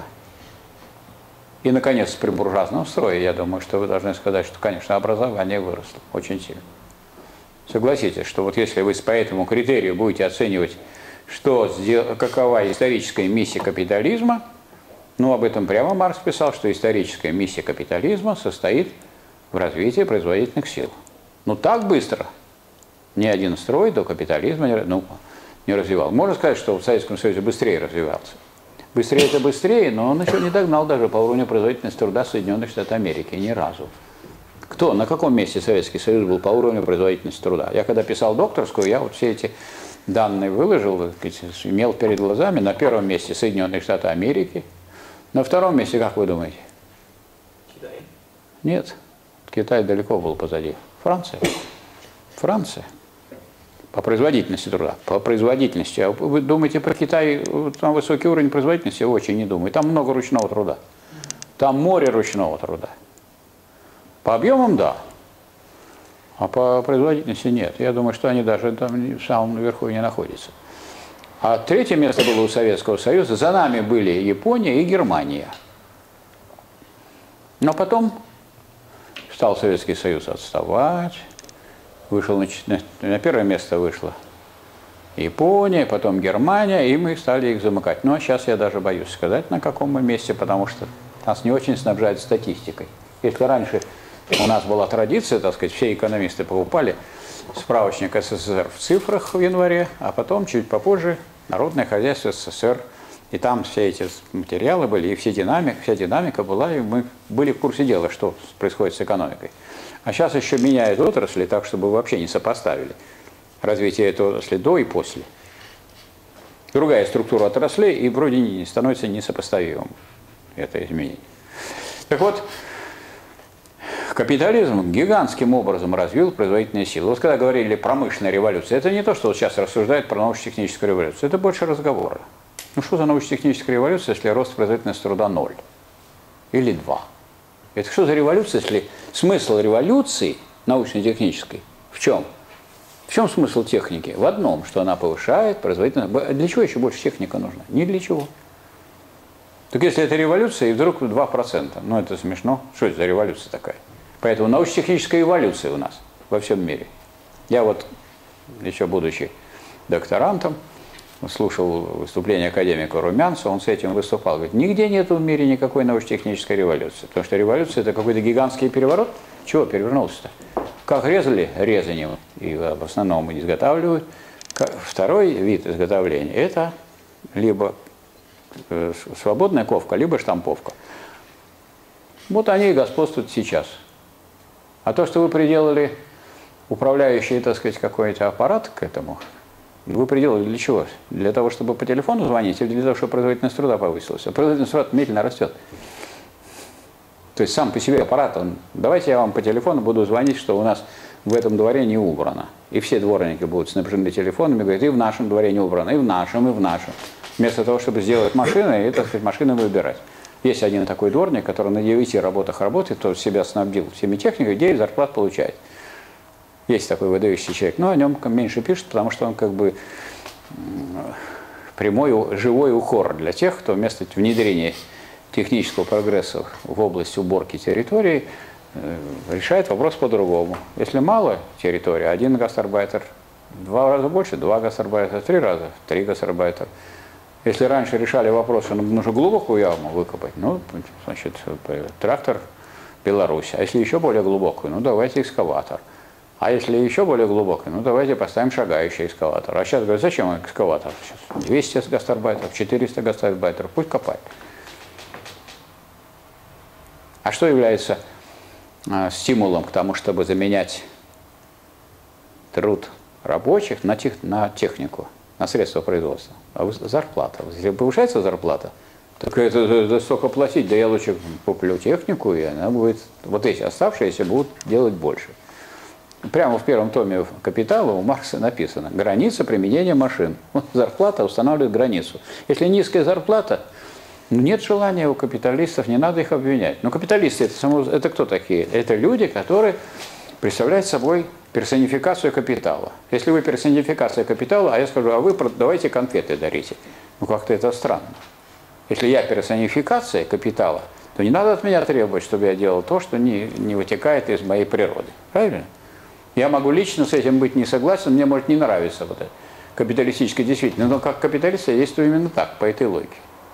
И, наконец, при буржуазном строе, я думаю, что вы должны сказать, что, конечно, образование выросло очень сильно. Согласитесь, что вот если вы по этому критерию будете оценивать, что, какова историческая миссия капитализма, ну, об этом прямо Маркс писал, что историческая миссия капитализма состоит в развитии производительных сил. Ну, так быстро ни один строй до капитализма не, ну, не развивал. Можно сказать, что в Советском Союзе быстрее развивался. Быстрее это быстрее, но он еще не догнал даже по уровню производительности труда Соединенных Штатов Америки ни разу. Кто, на каком месте Советский Союз был по уровню производительности труда? Я когда писал докторскую, я вот все эти данные выложил, имел перед глазами. На первом месте Соединенные Штаты Америки. На втором месте, как вы думаете? Китай. Нет, Китай далеко был позади. Франция. Франция. По производительности труда. По производительности. А вы думаете про Китай, там высокий уровень производительности? Я очень не думаю. Там много ручного труда. Там море ручного труда. По объемам – да. А по производительности – нет. Я думаю, что они даже там в самом верху не находятся. А третье место было у Советского Союза. За нами были Япония и Германия. Но потом стал Советский Союз отставать. Вышел на, на первое место вышла Япония, потом Германия, и мы стали их замыкать. Ну, а сейчас я даже боюсь сказать, на каком мы месте, потому что нас не очень снабжают статистикой. Если раньше у нас была традиция, так сказать, все экономисты покупали справочник СССР в цифрах в январе, а потом, чуть попозже, Народное хозяйство СССР, и там все эти материалы были, и все динамика, вся динамика была, и мы были в курсе дела, что происходит с экономикой. А сейчас еще меняют отрасли так, чтобы вообще не сопоставили развитие этой отрасли до и после. Другая структура отраслей, и вроде не становится несопоставимым это изменение. Так вот, Капитализм гигантским образом развил производительные силы. Вот когда говорили промышленная революция, это не то, что вот сейчас рассуждают про научно-техническую революцию, это больше разговора. Ну что за научно-техническая революция, если рост производительности труда ноль? Или два? Это что за революция, если смысл революции научно-технической в чем? В чем смысл техники? В одном, что она повышает производительность. Для чего еще больше техника нужна? Ни для чего. Так если это революция, и вдруг два процента, ну это смешно. Что это за революция такая? Поэтому научно-техническая эволюция у нас во всем мире. Я вот, еще будучи докторантом, слушал выступление академика Румянцева, он с этим выступал. Говорит, нигде нет в мире никакой научно-технической революции. Потому что революция – это какой-то гигантский переворот. Чего перевернулся-то? Как резали? Резанием. И в основном изготавливают. Второй вид изготовления – это либо свободная ковка, либо штамповка. Вот они и господствуют сейчас. А то, что вы приделали управляющий, так сказать, какой-то аппарат к этому, вы приделали для чего? Для того, чтобы по телефону звонить, или для того, чтобы производительность труда повысилась? А производительность труда медленно растет. То есть сам по себе аппарат, он, давайте я вам по телефону буду звонить, что у нас в этом дворе не убрано. И все дворники будут снабжены телефонами, говорят, и в нашем дворе не убрано, и в нашем, и в нашем. Вместо того, чтобы сделать машины, и, так сказать, машины выбирать. Есть один такой дворник, который на девяти работах работает, тоже себя снабдил всеми техникой, девять зарплат получает. Есть такой выдающийся человек, но о нем меньше пишут, потому что он как бы прямой, живой ухор для тех, кто вместо внедрения технического прогресса в области уборки территории решает вопрос по-другому. Если мало территории, один гастарбайтер, два раза больше, два гастарбайтера, три раза, три гастарбайтера. Если раньше решали вопрос, что нужно глубокую яму выкопать, ну, значит, трактор Беларусь. А если еще более глубокую, ну, давайте экскаватор. А если еще более глубокую, ну, давайте поставим шагающий экскаватор. А сейчас говорят, зачем экскаватор? Сейчас двести гастарбайтеров, четыреста гастарбайтеров, пусть копает. А что является э, стимулом к тому, чтобы заменять труд рабочих на, тех, на технику, на средства производства? А зарплата. Если повышается зарплата, так это, это столько платить, да я лучше куплю технику, и она будет, вот эти оставшиеся будут делать больше. Прямо в первом томе «Капитала» у Маркса написано «Граница применения машин». Вот зарплата устанавливает границу. Если низкая зарплата, ну, нет желания у капиталистов, не надо их обвинять. Но капиталисты это, само, это кто такие? Это люди, которые представляют собой персонификацию капитала. Если вы персонификация капитала, а я скажу, а вы давайте конфеты дарите. Ну как-то это странно. Если я персонификация капитала, то не надо от меня требовать, чтобы я делал то, что не, не вытекает из моей природы. Правильно? Я могу лично с этим быть не согласен, мне может не нравиться вот это капиталистическая действительность. Но как капиталист я действую именно так, по этой логике.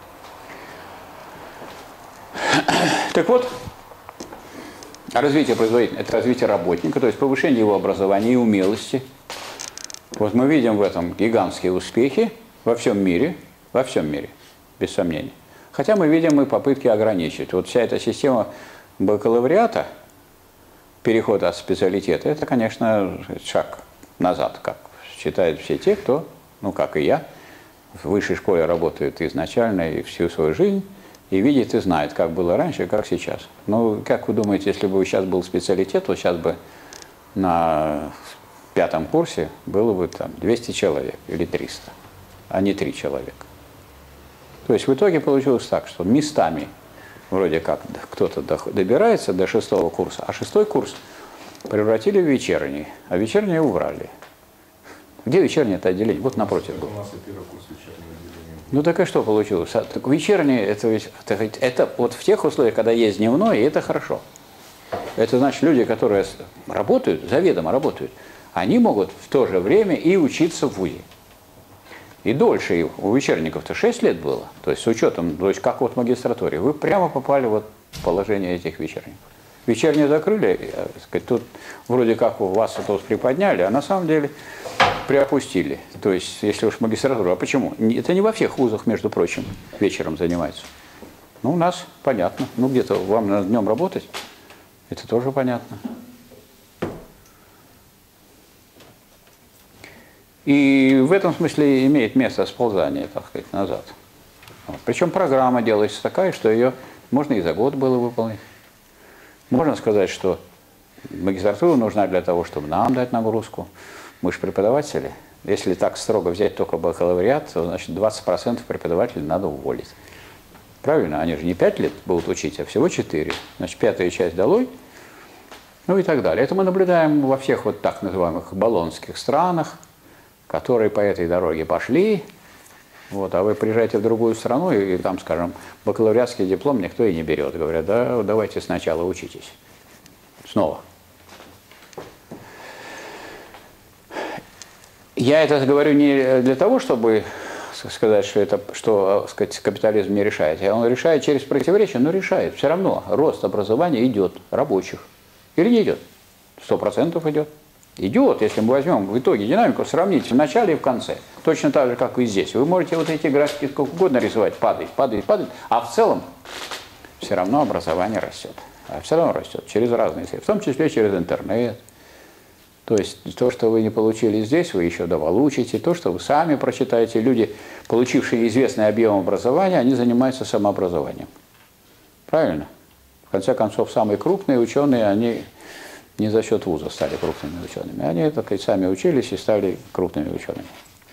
Так вот, развитие производительности – это развитие работника, то есть повышение его образования и умелости. Вот мы видим в этом гигантские успехи во всем мире, во всем мире, без сомнений. Хотя мы видим и попытки ограничить. Вот вся эта система бакалавриата, переход от специалитета, это, конечно, шаг назад, как считают все те, кто, ну, как и я, в высшей школе работает изначально и всю свою жизнь, и видит и знает, как было раньше, как сейчас. Ну, как вы думаете, если бы сейчас был специалитет, то сейчас бы на пятом курсе было бы там двести человек или триста, а не три человека. То есть в итоге получилось так, что местами вроде как кто-то добирается до шестого курса, а шестой курс превратили в вечерний, а вечерний убрали. Где вечернее-то отделение? Вот напротив был. У нас и первый курс вечернего отделения. Ну так и что получилось? Так вечернее, это, это, это вот в тех условиях, когда есть дневной, и это хорошо. Это значит, люди, которые работают, заведомо работают, они могут в то же время и учиться в вузе. И дольше их. У вечерников-то шесть лет было. То есть с учетом, то есть как вот в магистратуре. Вы прямо попали вот в положение этих вечерников. Вечерние закрыли, сказать, тут вроде как у вас это приподняли, а на самом деле приопустили. То есть, если уж магистратура. А почему? Это не во всех вузах, между прочим, вечером занимаются. Ну, у нас понятно. Ну, где-то вам надо днем работать, это тоже понятно. И в этом смысле имеет место сползание, так сказать, назад. Вот. Причем программа делается такая, что ее можно и за год было выполнить. Можно сказать, что Магистратура нужна для того, чтобы нам дать нагрузку. Мы же преподаватели. Если так строго взять только бакалавриат, то, значит, двадцать процентов преподавателей надо уволить. Правильно? Они же не пять лет будут учить, а всего четыре. Значит, пятая часть долой, ну и так далее. Это мы наблюдаем во всех вот так называемых болонских странах, которые по этой дороге пошли. Вот, а вы приезжаете в другую страну, и, и там, скажем, бакалавриатский диплом никто и не берет. Говорят, да, давайте сначала учитесь. Снова. Я это говорю не для того, чтобы сказать, что, это, что сказать, капитализм не решает. Он решает через противоречия, но решает. Все равно рост образования идет, рабочих. Или не идет? Сто процентов идет. Идет, если мы возьмем в итоге динамику, сравните в начале и в конце. Точно так же, как и здесь. Вы можете вот эти графики сколько угодно рисовать, падает, падает, падает. А в целом все равно образование растет. А все равно растет через разные средства, в том числе через интернет. То есть то, что вы не получили здесь, вы еще доволучите. То, что вы сами прочитаете. Люди, получившие известный объем образования, они занимаются самообразованием. Правильно? В конце концов, самые крупные ученые, они не за счет вуза стали крупными учеными. Они, так сказать, сами учились и стали крупными учеными.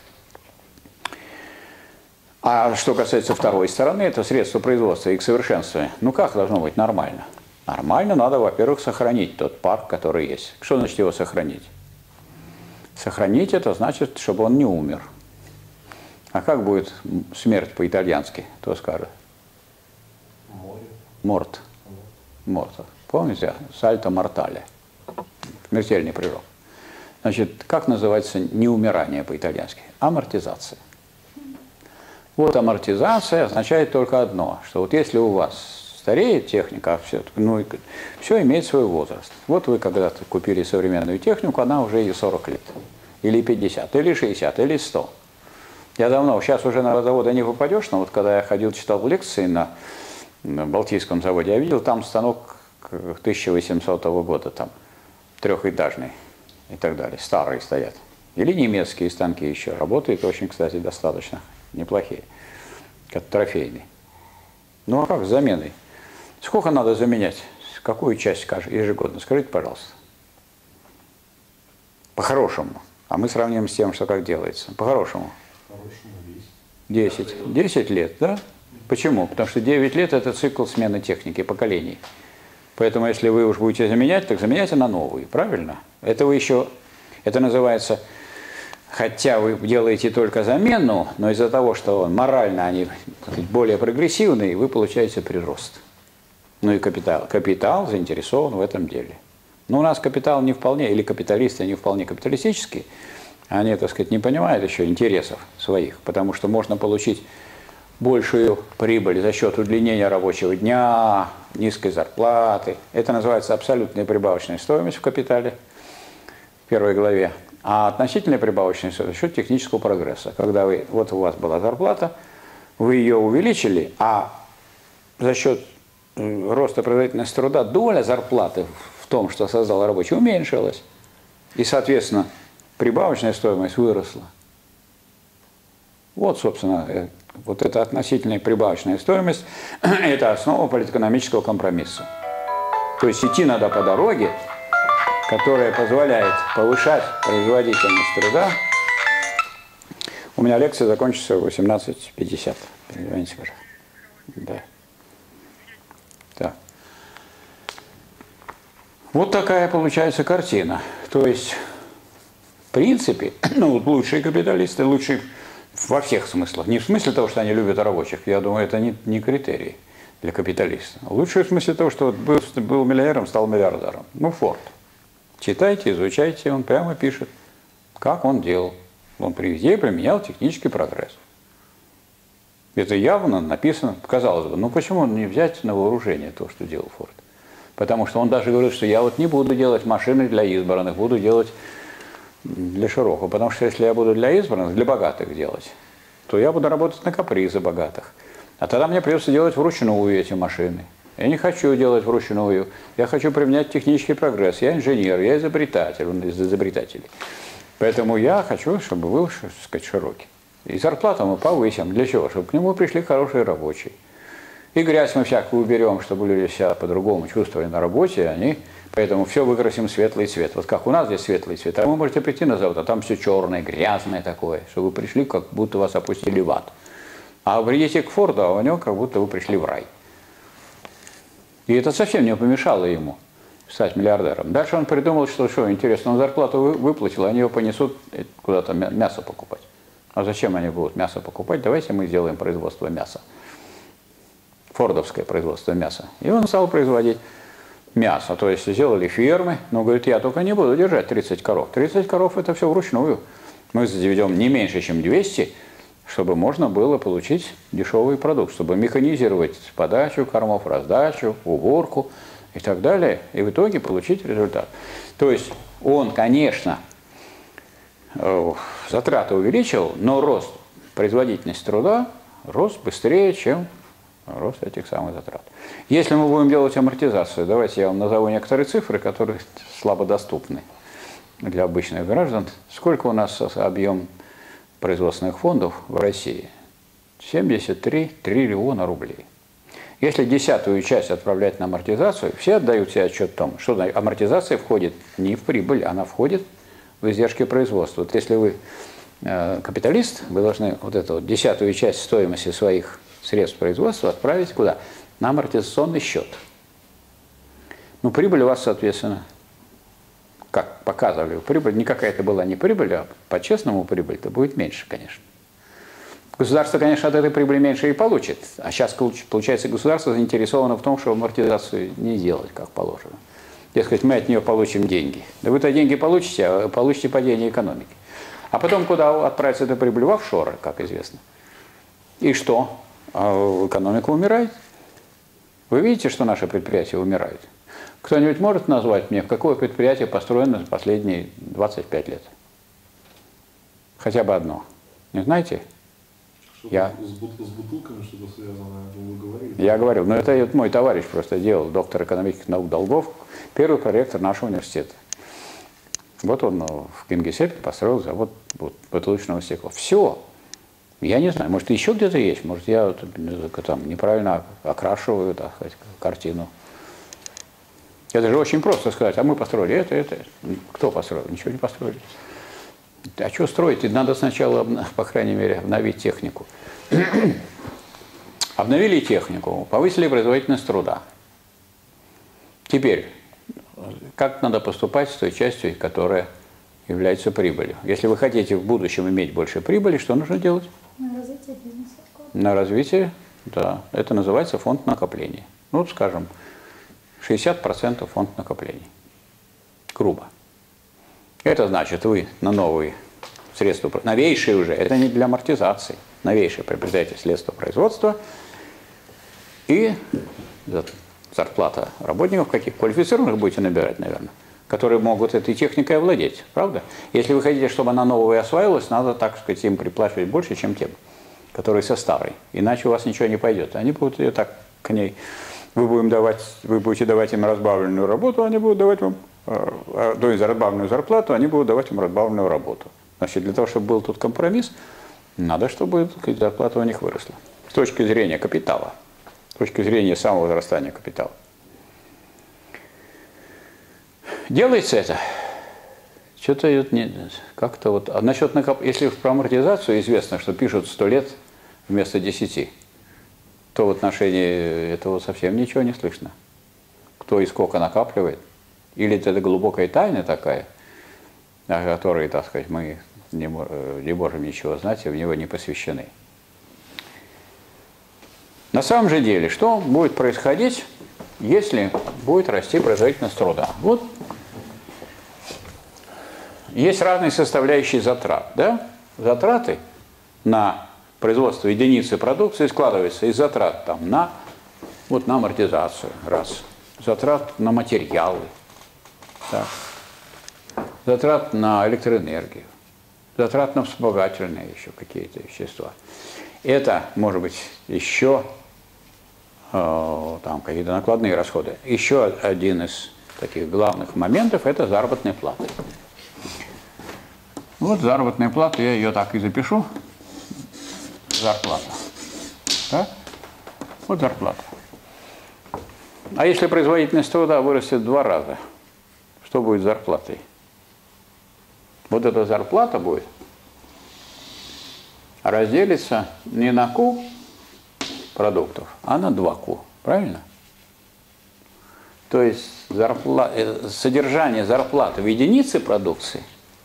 А что касается второй стороны, это средства производства, их совершенствования. Ну как должно быть нормально? Нормально надо, во-первых, сохранить тот парк, который есть. Что значит его сохранить? Сохранить это значит, чтобы он не умер. А как будет смерть по-итальянски? Кто скажет? Море. Морт. Морта. Помните? Сальто мортале. Смертельный прыжок. Значит, как называется неумирание по-итальянски? Амортизация. Вот амортизация означает только одно, что вот если у вас стареет техника, все, ну, все имеет свой возраст. Вот вы когда-то купили современную технику, она уже и сорок лет, или пятьдесят, или шестьдесят, или сто. Я давно, сейчас уже на заводы не попадешь, но вот когда я ходил, читал лекции на, на Балтийском заводе, я видел там станок тысяча восьмисотого года, там, трехэтажный и так далее, старые стоят. Или немецкие станки еще, работают очень, кстати, достаточно неплохие, как трофейные. Ну а как с заменой? Сколько надо заменять? Какую часть ежегодно? Скажите, пожалуйста. По-хорошему. А мы сравним с тем, что как делается. По-хорошему. По-хорошему десять. десять лет, да? Почему? Потому что девять лет – это цикл смены техники, поколений. Поэтому, если вы уж будете заменять, так заменяйте на новые, правильно? Это вы еще, это называется, хотя вы делаете только замену, но из-за того, что морально они более прогрессивные, вы получаете прирост. Ну и капитал. Капитал заинтересован в этом деле. Но у нас капитал не вполне, или капиталисты не вполне капиталистические, они, так сказать, не понимают еще интересов своих, потому что можно получить большую прибыль за счет удлинения рабочего дня, низкой зарплаты. Это называется абсолютная прибавочная стоимость в капитале, в первой главе. А относительная прибавочная стоимость за счет технического прогресса. Когда вы, вот у вас была зарплата, вы ее увеличили, а за счет роста производительности труда доля зарплаты в том, что создал рабочий, уменьшилась. И, соответственно, прибавочная стоимость выросла. Вот, собственно, вот эта относительная прибавочная стоимость – это основа политэкономического компромисса. То есть идти надо по дороге, которая позволяет повышать производительность труда. У меня лекция закончится в восемнадцать пятьдесят. Перезвоните, пожалуйста. Да. Так. Вот такая получается картина. То есть, в принципе, ну, лучшие капиталисты, лучшие во всех смыслах. Не в смысле того, что они любят рабочих. Я думаю, это не, не критерий для капиталиста. Лучшие в смысле того, что был, был миллионером, стал миллиардером. Ну, Форд. Читайте, изучайте, он прямо пишет, как он делал. Он везде применял технический прогресс. Это явно написано, казалось бы, ну почему не взять на вооружение то, что делал Форд? Потому что он даже говорит, что я вот не буду делать машины для избранных, буду делать для широкого. Потому что если я буду для избранных, для богатых делать, то я буду работать на капризы богатых. А тогда мне придется делать вручную эти машины. Я не хочу делать вручную, я хочу применять технический прогресс. Я инженер, я изобретатель, он из изобретателей. Поэтому я хочу, чтобы был, так сказать, широкий. И зарплату мы повысим. Для чего? Чтобы к нему пришли хорошие рабочие. И грязь мы всякую уберем, чтобы люди себя по-другому чувствовали на работе, они, поэтому все выкрасим в светлый цвет. Вот как у нас здесь светлый цвет, а вы можете прийти на завод, а там все черное, грязное такое, что вы пришли, как будто вас опустили в ад. А придете к Форду, а у него как будто вы пришли в рай. И это совсем не помешало ему стать миллиардером. Дальше он придумал, что, что интересно, он зарплату выплатил, они его понесут куда-то мясо покупать. А зачем они будут мясо покупать? Давайте мы сделаем производство мяса. Фордовское производство мяса. И он стал производить мясо. То есть сделали фермы, но говорит, я только не буду держать тридцать коров. тридцать коров это все вручную. Мы заведем не меньше, чем двести, чтобы можно было получить дешевый продукт, чтобы механизировать подачу кормов, раздачу, уборку и так далее, и в итоге получить результат. То есть он, конечно, затраты увеличил, но рост производительности труда рос быстрее, чем рост этих самых затрат. Если мы будем делать амортизацию, давайте я вам назову некоторые цифры, которые слабо доступны для обычных граждан. Сколько у нас объем производственных фондов в России? семьдесят три триллиона рублей. Если десятую часть отправлять на амортизацию, все отдают себе отчет о том, что амортизация входит не в прибыль, она входит в издержки производства. Вот если вы э, капиталист, вы должны вот эту вот десятую часть стоимости своих средств производства отправить куда? На амортизационный счет. Ну, прибыль у вас, соответственно, как показывали, прибыль не какая-то была не прибыль, а по-честному прибыль-то будет меньше, конечно. Государство, конечно, от этой прибыли меньше и получит. А сейчас, получается, государство заинтересовано в том, чтобы амортизацию не делать, как положено. Дескать, мы от нее получим деньги. Да вы-то деньги получите, а получите падение экономики. А потом куда отправится эта прибыль? В офшоры, как известно. И что? А экономика умирает. Вы видите, что наши предприятия умирают? Кто-нибудь может назвать мне, какое предприятие построено за последние двадцать пять лет? Хотя бы одно. Не знаете? Что-то я... с, бут с бутылками что-то связанное, вы говорили? Я говорил, но это мой товарищ просто делал, доктор экономических наук Долгов, первый проректор нашего университета. Вот он в Кингисеппе построил завод бутылочного стекла. Все. Я не знаю, может, еще где-то есть, может, я там неправильно окрашиваю, так сказать, картину. Это же очень просто сказать, а мы построили это, это. Кто построил? Ничего не построили. А что строить? Надо сначала, по крайней мере, обновить технику. Обновили технику, повысили производительность труда. Теперь, как надо поступать с той частью, которая является прибылью? Если вы хотите в будущем иметь больше прибыли, что нужно делать? На развитие бизнеса. На развитие, да. Это называется фонд накопления. Ну, скажем, шестьдесят процентов фонд накоплений. Грубо. Это значит, вы на новые средства, новейшие уже, это не для амортизации, новейшие приобретаете средства производства и зарплата работников, каких квалифицированных будете набирать, наверное, которые могут этой техникой овладеть, правда? Если вы хотите, чтобы она новая осваивалась, надо, так сказать, им приплачивать больше, чем тем, которые со старой. Иначе у вас ничего не пойдет. Они будут ее так к ней, вы, будем давать, вы будете давать им разбавленную работу, они будут давать вам, то есть разбавленную зарплату, они будут давать им разбавленную работу. Значит, для того, чтобы был тут компромисс, надо, чтобы, так сказать, зарплата у них выросла. С точки зрения капитала, с точки зрения самого возрастания капитала. Делается это. Что-то не, как-то вот. А насчет накоп... Если про амортизацию известно, что пишут сто лет вместо десяти, то в отношении этого совсем ничего не слышно. Кто и сколько накапливает. Или это глубокая тайна такая, о которой, так сказать, мы не, не можем ничего знать, и в него не посвящены. На самом же деле, что будет происходить, если будет расти производительность труда? Вот есть разные составляющие затрат. Да? Затраты на производство единицы продукции складываются из затрат там, на, вот, на амортизацию, раз, затрат на материалы, так, затрат на электроэнергию, затрат на вспомогательные еще какие-то вещества. Это, может быть, еще э, там какие-то накладные расходы. Еще один из таких главных моментов – это заработная плата. Вот заработная плата, я ее так и запишу. Зарплата. Так? Вот зарплата. А если производительность труда вырастет в два раза, что будет с зарплатой? Вот эта зарплата будет разделится не на ку продуктов, а на два ку. Правильно? То есть зарпла... содержание зарплаты в единице продукции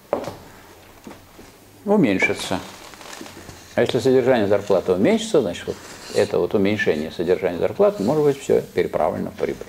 уменьшится. А если содержание зарплаты уменьшится, значит, вот это вот уменьшение содержания зарплаты может быть все переправлено в прибыль.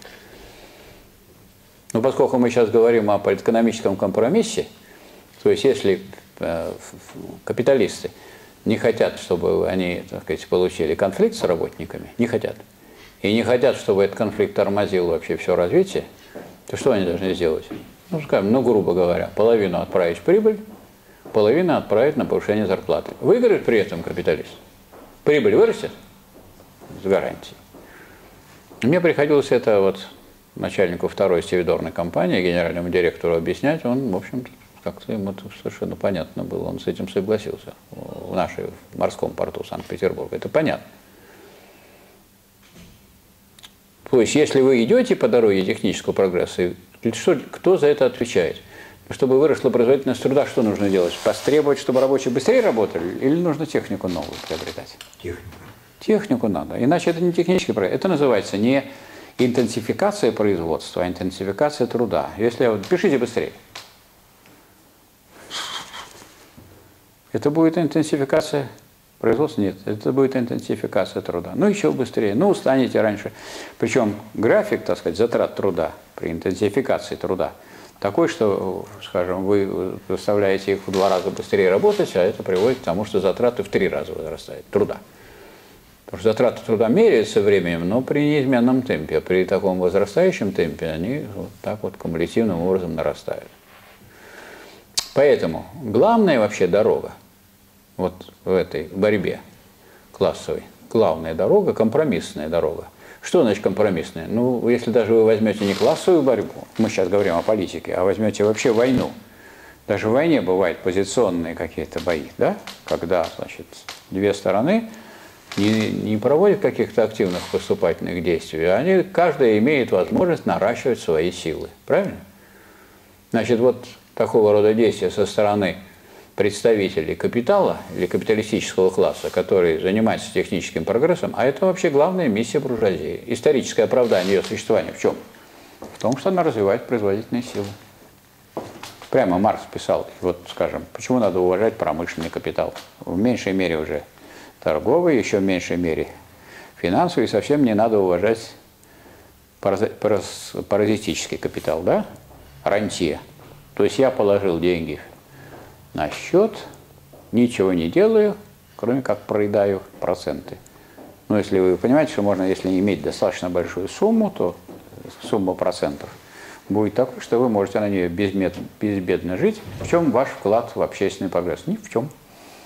Но поскольку мы сейчас говорим о политэкономическом компромиссе, то есть если э, капиталисты не хотят, чтобы они, так сказать, получили конфликт с работниками, не хотят, и не хотят, чтобы этот конфликт тормозил вообще все развитие, то что они должны сделать? Ну, скажем, ну, грубо говоря, половину отправить в прибыль, половину отправить на повышение зарплаты. Выиграет при этом капиталист? Прибыль вырастет? С гарантией. Мне приходилось это вот начальнику второй стивидорной компании, генеральному директору объяснять, он, в общем-то, как-то ему это совершенно понятно было, он с этим согласился в нашей в морском порту Санкт-Петербурга. Это понятно. То есть, если вы идете по дороге технического прогресса, что, кто за это отвечает? Чтобы выросла производительность труда, что нужно делать? Потребовать, чтобы рабочие быстрее работали, или нужно технику новую приобретать? Технику. Технику надо. Иначе это не технический проект. Это называется не интенсификация производства, а интенсификация труда. Если вот, пишите быстрее. Это будет интенсификация производства? Нет, это будет интенсификация труда. Ну, еще быстрее. Ну, устанете раньше. Причем график, так сказать, затрат труда при интенсификации труда такой, что, скажем, вы заставляете их в два раза быстрее работать, а это приводит к тому, что затраты в три раза возрастают труда. Потому что затраты труда меряются временем, но при неизменном темпе. При таком возрастающем темпе они вот так вот кумулятивным образом нарастают. Поэтому главная вообще дорога вот в этой борьбе классовой, главная дорога – компромиссная дорога. Что значит компромиссная? Ну, если даже вы возьмете не классовую борьбу, мы сейчас говорим о политике, а возьмете вообще войну. Даже в войне бывают позиционные какие-то бои, да? Когда, значит, две стороны не, не проводят каких-то активных поступательных действий, а они, каждая имеет возможность наращивать свои силы. Правильно? Значит, вот такого рода действия со стороны представителей капитала или капиталистического класса, который занимается техническим прогрессом, а это вообще главная миссия буржуазии. Историческое оправдание ее существования в чем? В том, что она развивает производительные силы. Прямо Маркс писал, вот скажем, почему надо уважать промышленный капитал. В меньшей мере уже торговый, еще в меньшей мере финансовый, и совсем не надо уважать паразитический капитал, да? Рантье. То есть я положил деньги на счет, ничего не делаю, кроме как проедаю проценты. Но если вы понимаете, что можно, если иметь достаточно большую сумму, то сумма процентов будет такой, что вы можете на нее безбедно жить. В чем ваш вклад в общественный прогресс? Ни в чем.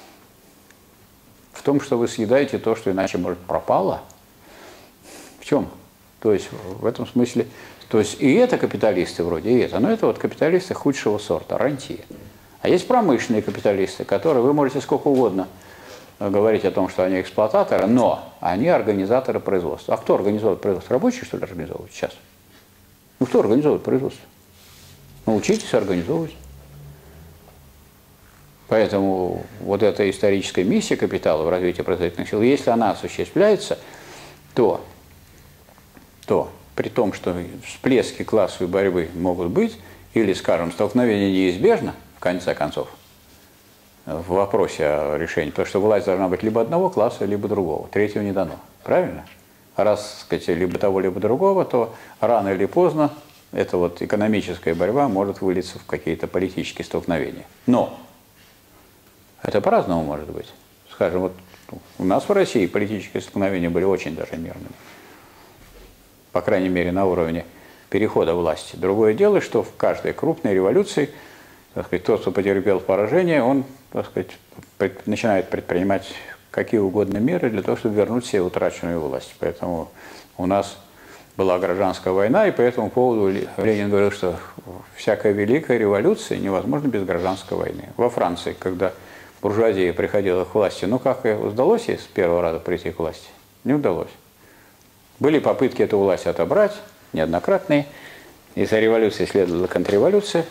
В том, что вы съедаете то, что иначе, может, пропало. В чем? То есть в этом смысле, то есть и это капиталисты вроде, и это, но это вот капиталисты худшего сорта, рантье. А есть промышленные капиталисты, которые вы можете сколько угодно говорить о том, что они эксплуататоры, но они организаторы производства. А кто организовывает производство? Рабочие, что ли, организовывают сейчас? Ну, кто организовывает производство? Научитесь организовывать. Поэтому вот эта историческая миссия капитала в развитии производительных сил, если она осуществляется, то, то при том, что всплески классовой борьбы могут быть, или, скажем, столкновение неизбежно, в конце концов, в вопросе о решении, потому что власть должна быть либо одного класса, либо другого, третьего не дано. Правильно? Раз, так сказать, либо того, либо другого, то рано или поздно эта вот экономическая борьба может вылиться в какие-то политические столкновения. Но это по-разному может быть. Скажем, вот у нас в России политические столкновения были очень даже мирными. По крайней мере, на уровне перехода власти. Другое дело, что в каждой крупной революции, так сказать, тот, кто потерпел поражение, он, так сказать, пред, начинает предпринимать какие угодно меры для того, чтобы вернуть себе утраченную власть. Поэтому у нас была гражданская война, и по этому поводу Ленин говорил, что всякая великая революция невозможна без гражданской войны. Во Франции, когда буржуазия приходила к власти, ну как удалось ей с первого раза прийти к власти? Не удалось. Были попытки эту власть отобрать, неоднократные. И за революцией следовала контрреволюция.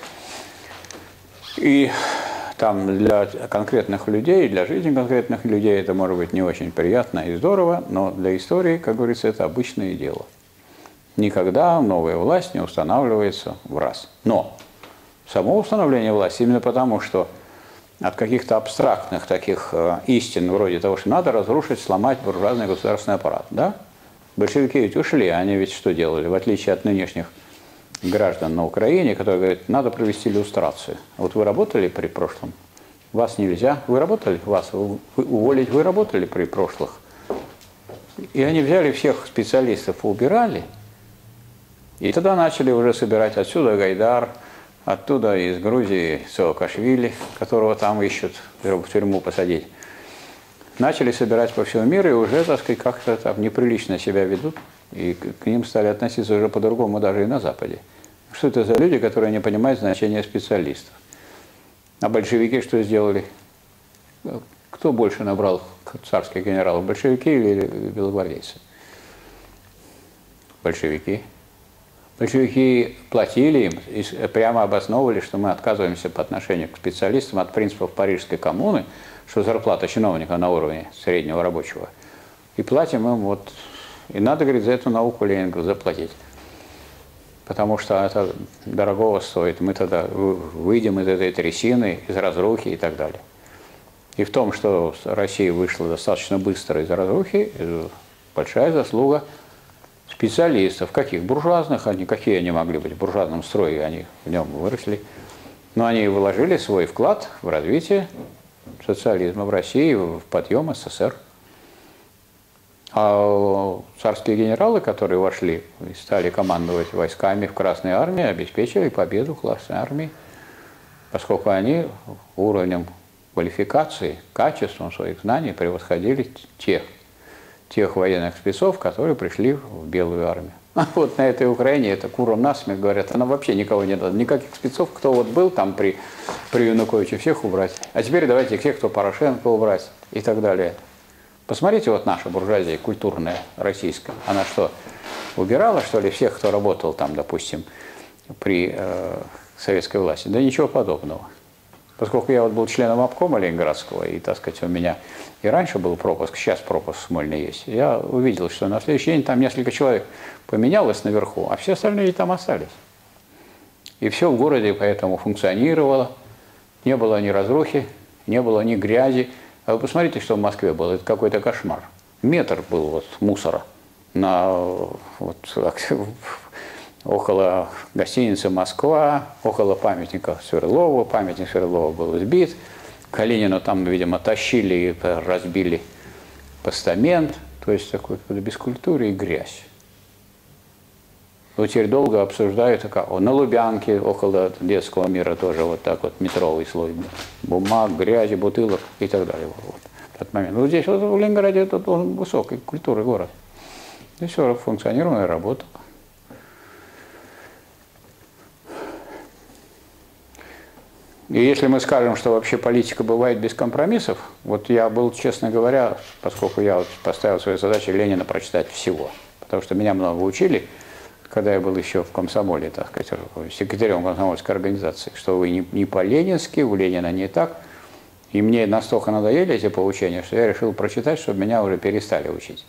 И там для конкретных людей, для жизни конкретных людей это может быть не очень приятно и здорово, но для истории, как говорится, это обычное дело. Никогда новая власть не устанавливается в раз. Но само установление власти именно потому, что от каких-то абстрактных таких э, истин, вроде того, что надо разрушить, сломать буржуазный государственный аппарат, да? Большевики ведь ушли, они ведь что делали, в отличие от нынешних граждан на Украине, которые говорят, надо провести иллюстрацию. Вот вы работали при прошлом, вас нельзя, вы работали, вас уволить, вы работали при прошлых. И они взяли всех специалистов, убирали, и тогда начали уже собирать отсюда Гайдар, оттуда из Грузии Саакашвили, которого там ищут, в тюрьму посадить. Начали собирать по всему миру и уже, так сказать, как-то там неприлично себя ведут. И к ним стали относиться уже по-другому даже и на Западе. Что это за люди, которые не понимают значения специалистов? А большевики что сделали? Кто больше набрал царских генералов, большевики или белогвардейцы? Большевики. Большевики платили им и прямо обосновывали, что мы отказываемся по отношению к специалистам от принципов Парижской коммуны, что зарплата чиновника на уровне среднего рабочего. И платим им вот... И надо, говорит, за эту науку Ленину заплатить. Потому что это дорогого стоит. Мы тогда выйдем из этой трясины, из разрухи и так далее. И в том, что Россия вышла достаточно быстро из разрухи, большая заслуга специалистов. Каких? Буржуазных. Они, какие они могли быть? В буржуазном строе они в нем выросли. Но они вложили свой вклад в развитие социализма в России, в подъем СССР. А царские генералы, которые вошли и стали командовать войсками в Красной армии, обеспечили победу Красной армии, поскольку они уровнем квалификации, качеством своих знаний превосходили тех, тех военных спецов, которые пришли в Белую армию. А вот на этой Украине, это куром насмех говорят, она вообще никого не дала, никаких спецов, кто вот был там при, при Януковиче, всех убрать. А теперь давайте всех, кто Порошенко, убрать и так далее. Посмотрите, вот наша буржуазия культурная, российская, она что, убирала, что ли, всех, кто работал там, допустим, при э, советской власти? Да ничего подобного. Поскольку я вот был членом обкома Ленинградского, и, так сказать, у меня и раньше был пропуск, сейчас пропуск смольный есть, я увидел, что на следующий день там несколько человек поменялось наверху, а все остальные там остались. И все в городе поэтому функционировало, не было ни разрухи, не было ни грязи. А вы посмотрите, что в Москве было, это какой-то кошмар. Метр был вот мусора на, вот, около гостиницы «Москва», около памятника Свердлову. Памятник Свердлова был сбит. Калинину там, видимо, тащили и разбили постамент. То есть такой бескультура и грязь. Вот теперь долго обсуждают, как, на Лубянке около детского мира тоже вот так вот метровый слой бумаг, грязи, бутылок и так далее. Вот, в этот момент. Вот здесь вот в Ленинграде это он высокой культуры город. Здесь все функционировала, работала. И если мы скажем, что вообще политика бывает без компромиссов, вот я был, честно говоря, поскольку я вот поставил свою задачу Ленина прочитать всего, потому что меня много учили, когда я был еще в комсомоле, так сказать, секретарем комсомольской организации, что вы не, не по-ленински, у Ленина не так. И мне настолько надоели эти поучения, что я решил прочитать, чтобы меня уже перестали учить.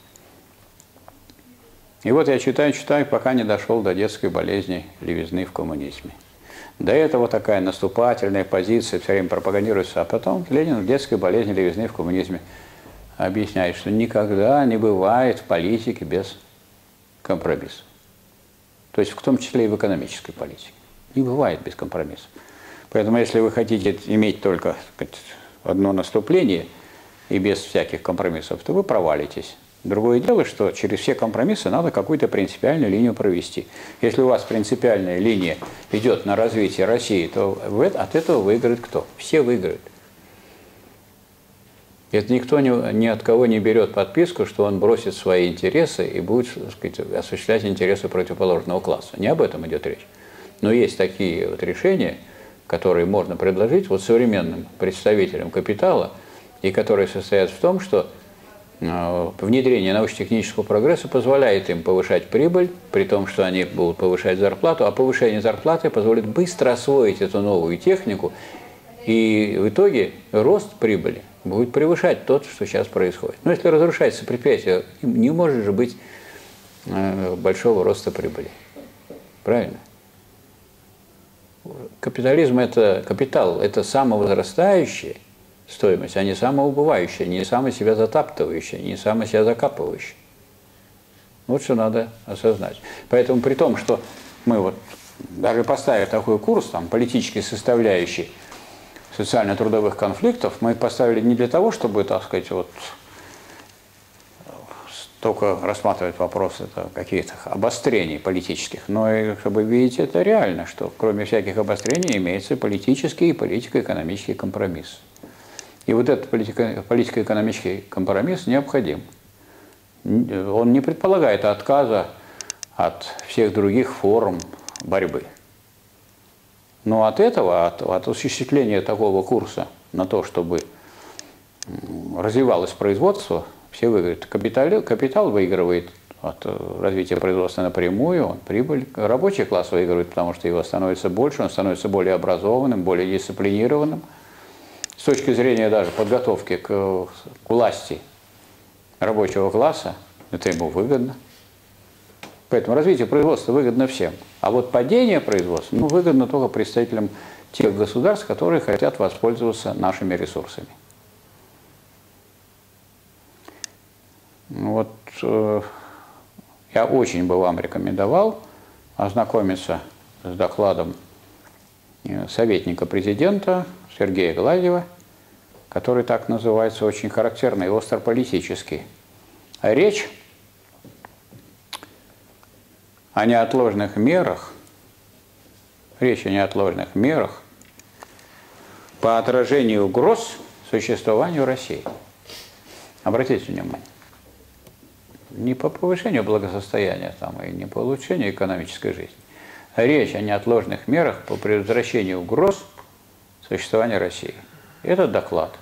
И вот я читаю, читаю, пока не дошел до детской болезни левизны в коммунизме. До этого такая наступательная позиция все время пропагандируется, а потом Ленин в детской болезни левизны в коммунизме объясняет, что никогда не бывает в политике без компромисса. То есть в том числе и в экономической политике. Не бывает без компромиссов. Поэтому если вы хотите иметь только, так сказать, одно наступление и без всяких компромиссов, то вы провалитесь. Другое дело, что через все компромиссы надо какую-то принципиальную линию провести. Если у вас принципиальная линия идет на развитие России, то от этого выиграет кто? Все выиграют. Это никто ни, ни от кого не берет подписку, что он бросит свои интересы и будет, так сказать, осуществлять интересы противоположного класса. Не об этом идет речь. Но есть такие вот решения, которые можно предложить вот современным представителям капитала, и которые состоят в том, что внедрение научно-технического прогресса позволяет им повышать прибыль, при том, что они будут повышать зарплату, а повышение зарплаты позволит быстро освоить эту новую технику, и в итоге рост прибыли будет превышать тот, что сейчас происходит. Но если разрушается предприятие, не может же быть большого роста прибыли. Правильно? Капитализм – это капитал, это самовозрастающая стоимость, а не самоубывающая, не само себя затаптывающая, не само себя закапывающая. Вот что надо осознать. Поэтому при том, что мы вот, даже поставив такой курс, там, политически составляющий социально-трудовых конфликтов, мы поставили не для того, чтобы, так сказать, вот, только рассматривать вопросы каких-то обострений политических, но и чтобы видеть это реально, что кроме всяких обострений имеется политический и политико-экономический компромисс. И вот этот политико-экономический компромисс необходим. Он не предполагает отказа от всех других форм борьбы. Но от этого, от, от осуществления такого курса на то, чтобы развивалось производство, все выиграют. Капитал, капитал выигрывает от развития производства напрямую, он прибыль. Рабочий класс выигрывает, потому что его становится больше, он становится более образованным, более дисциплинированным. С точки зрения даже подготовки к, к власти рабочего класса, это ему выгодно. Поэтому развитие производства выгодно всем. А вот падение производства ну, выгодно только представителям тех государств, которые хотят воспользоваться нашими ресурсами. Вот э, я очень бы вам рекомендовал ознакомиться с докладом советника президента Сергея Глазьева, который так называется, очень характерный и острополитический. А речь о неотложных мерах, речь о неотложных мерах по отражению угроз существованию России. Обратите внимание. Не по повышению благосостояния там, и не по улучшению экономической жизни. А речь о неотложных мерах по предотвращению угроз существования России. Этот доклад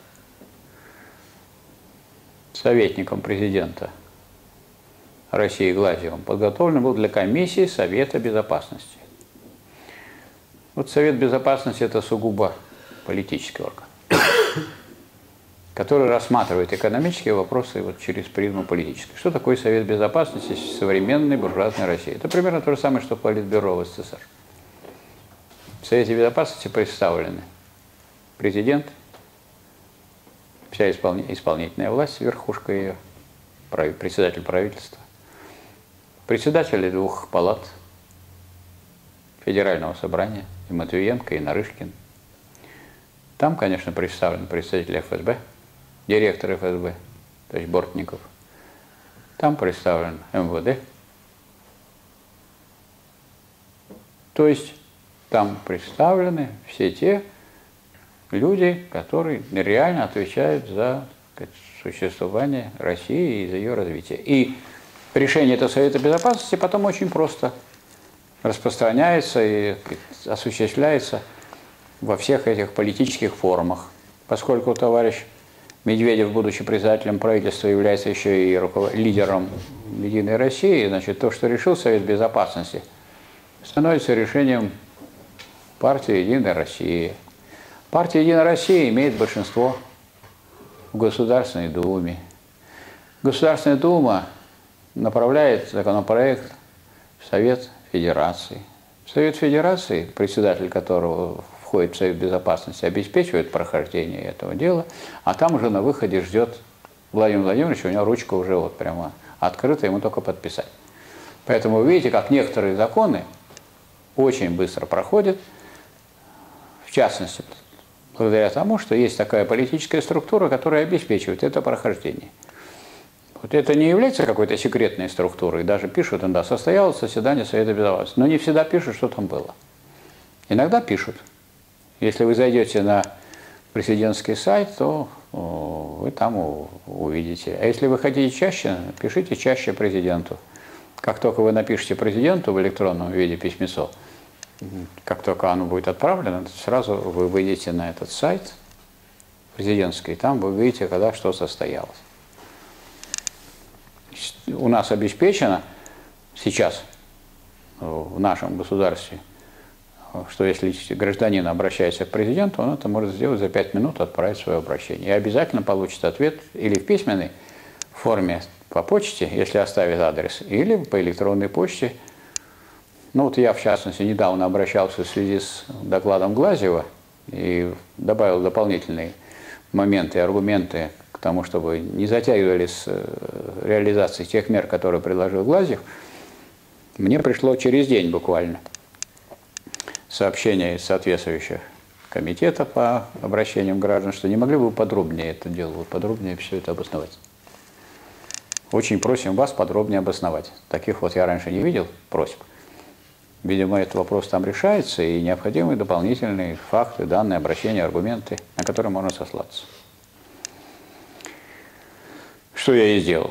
советником президента России Глазьевым подготовлен был для комиссии Совета Безопасности. Вот Совет Безопасности – это сугубо политический орган, который рассматривает экономические вопросы вот через призму политической. Что такое Совет Безопасности современной буржуазной России? Это примерно то же самое, что Политбюро в СССР. В Совете Безопасности представлены президент, вся исполнительная власть, верхушка ее, председатель правительства, председатели двух палат Федерального собрания, и Матвиенко, и Нарышкин. Там, конечно, представлены представители эф эс бэ, директор эф эс бэ, то есть Бортников. Там представлен эм вэ дэ. То есть там представлены все те люди, которые реально отвечают за сказать, существование России и за ее развитие. И решение этого Совета Безопасности потом очень просто распространяется и сказать, осуществляется во всех этих политических форумах. Поскольку товарищ Медведев, будучи председателем правительства, является еще и лидером «Единой России», значит, то, что решил Совет Безопасности, становится решением партии «Единая Россия». Партия «Единая Россия» имеет большинство в Государственной Думе. Государственная Дума направляет законопроект в Совет Федерации. Совет Федерации, председатель которого входит в Совет Безопасности, обеспечивает прохождение этого дела, а там уже на выходе ждет Владимир Владимирович, у него ручка уже вот прямо открыта, ему только подписать. Поэтому вы видите, как некоторые законы очень быстро проходят, в частности, благодаря тому, что есть такая политическая структура, которая обеспечивает это прохождение. Вот это не является какой-то секретной структурой, даже пишут, да, состоялось заседание Совета Безопасности, но не всегда пишут, что там было. Иногда пишут. Если вы зайдете на президентский сайт, то о, вы там увидите. А если вы хотите чаще, пишите чаще президенту. Как только вы напишете президенту в электронном виде письмецо, как только оно будет отправлено, сразу вы выйдете на этот сайт президентский, там вы увидите, когда что состоялось. у нас обеспечено сейчас в нашем государстве, что если гражданин обращается к президенту, он это может сделать за пять минут, отправить свое обращение. И обязательно получит ответ или в письменной форме по почте, если оставит адрес, или по электронной почте. Ну вот я, в частности, недавно обращался в связи с докладом Глазьева и добавил дополнительные моменты, аргументы к тому, чтобы не затягивали с реализацией тех мер, которые предложил Глазьев. Мне пришло через день буквально сообщение из соответствующих комитетов по обращениям граждан, что не могли бы вы подробнее это дело, вот подробнее все это обосновать. Очень просим вас подробнее обосновать. Таких вот я раньше не видел просьб. Видимо, этот вопрос там решается, и необходимы дополнительные факты, данные, обращения, аргументы, на которые можно сослаться. Что я и сделал.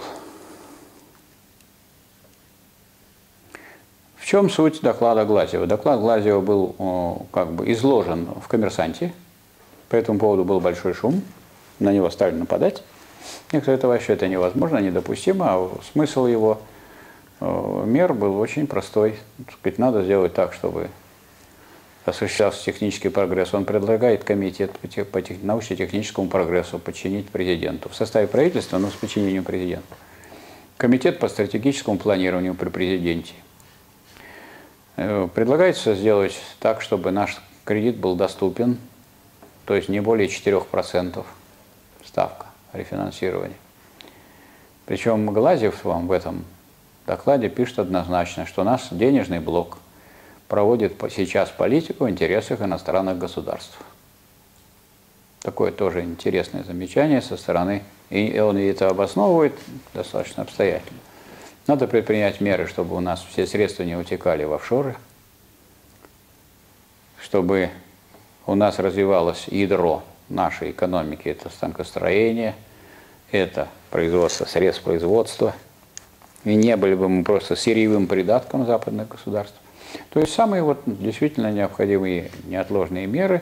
В чем суть доклада Глазьева? Доклад Глазьева был как бы изложен в «Коммерсанте». По этому поводу был большой шум, на него стали нападать. Никто это вообще это невозможно, недопустимо. А смысл его мер был очень простой. Так сказать, надо сделать так, чтобы осуществлялся технический прогресс. Он предлагает комитет по научно-техническому прогрессу подчинить президенту. В составе правительства, но с подчинением президента. Комитет по стратегическому планированию при президенте. Предлагается сделать так, чтобы наш кредит был доступен, то есть не более четырёх процентов ставка рефинансирования. Причем Глазьев вам в этом докладе пишет однозначно, что наш денежный блок проводит сейчас политику в интересах иностранных государств. Такое тоже интересное замечание со стороны, и он это обосновывает достаточно обстоятельно. Надо предпринять меры, чтобы у нас все средства не утекали в офшоры, чтобы у нас развивалось ядро нашей экономики, это станкостроение, это производство, средств производства, и не были бы мы просто сырьевым придатком западных государств. То есть самые вот действительно необходимые неотложные меры,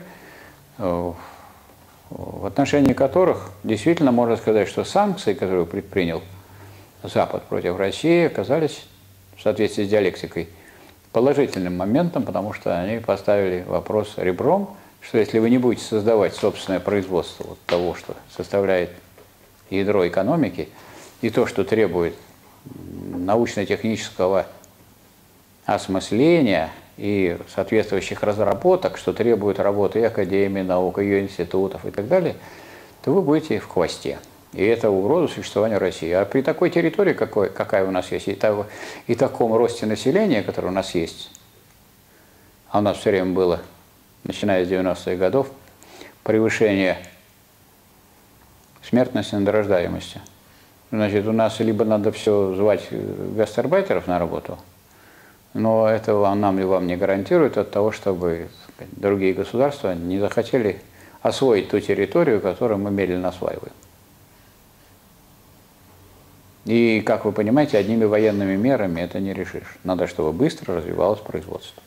в отношении которых действительно можно сказать, что санкции, которые предпринял Запад против России, оказались в соответствии с диалектикой положительным моментом, потому что они поставили вопрос ребром, что если вы не будете создавать собственное производство вот того, что составляет ядро экономики, и то, что требует научно-технического осмысления и соответствующих разработок, что требует работы и Академии наук, и ее институтов и так далее, то вы будете в хвосте. И это угроза существования России. А при такой территории, какой, какая у нас есть, и, того, и таком росте населения, который у нас есть, а у нас все время было, начиная с девяностых годов, превышение смертности над рождаемостью. Значит, у нас либо надо все звать гастарбайтеров на работу, но этого нам и вам не гарантирует от того, чтобы сказать, другие государства не захотели освоить ту территорию, которую мы медленно осваиваем. И, как вы понимаете, одними военными мерами это не решишь. Надо, чтобы быстро развивалось производство.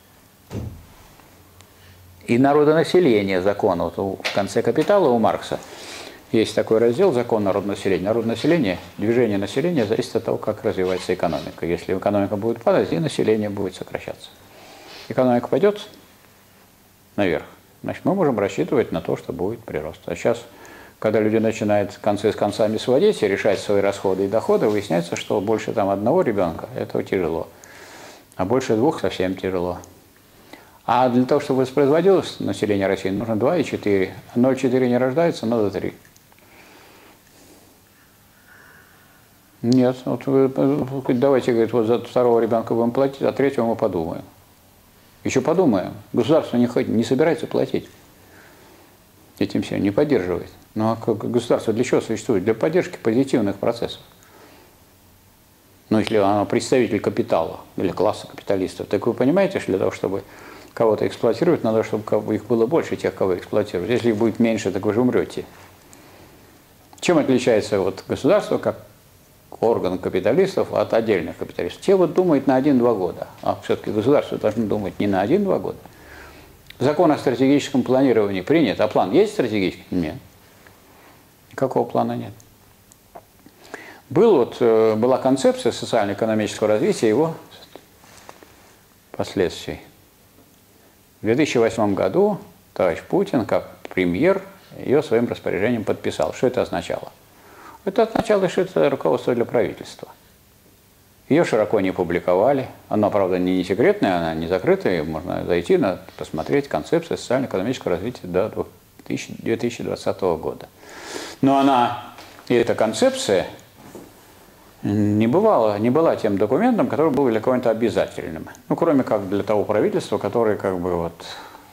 И народонаселение закон. Вот в конце «Капитала» у Маркса есть такой раздел «Закон народонаселения». Народонаселение, движение населения зависит от того, как развивается экономика. Если экономика будет падать, и население будет сокращаться. Экономика пойдет наверх, значит, мы можем рассчитывать на то, что будет прирост. А сейчас, когда люди начинают концы с концами сводить и решать свои расходы и доходы, выясняется, что больше там одного ребенка – этого тяжело, а больше двух – совсем тяжело. А для того, чтобы воспроизводилось население России, нужно два и четыре. ноль целых четыре не рождается, надо три. Нет, вот давайте, говорит, вот за второго ребенка будем платить, а третьего мы подумаем. Еще подумаем. Государство не, не собирается платить. Этим всем не поддерживает. Ну а государство для чего существует? Для поддержки позитивных процессов. Ну, если оно представитель капитала, или класса капиталистов, так вы понимаете, что для того, чтобы кого-то эксплуатировать, надо, чтобы их было больше, тех, кого эксплуатировать. Если их будет меньше, так вы же умрете. Чем отличается вот государство, как орган капиталистов, от отдельных капиталистов? Те вот думают на один-два года, а все-таки государство должно думать не на один-два года. Закон о стратегическом планировании принят, а план есть стратегический? Нет. Никакого плана нет. Был вот, была концепция социально-экономического развития и его последствий. В две тысячи восьмом году товарищ Путин, как премьер, ее своим распоряжением подписал. Что это означало? Это означало, что это руководство для правительства. Ее широко не публиковали. Она, правда, не секретная, она не закрытая. Можно зайти, посмотреть концепцию социально-экономического развития до две тысячи двадцатого года. Но она, и эта концепция, не, бывала, не была тем документом, который был для кого-то обязательным. Ну, кроме как для того правительства, которое как бы вот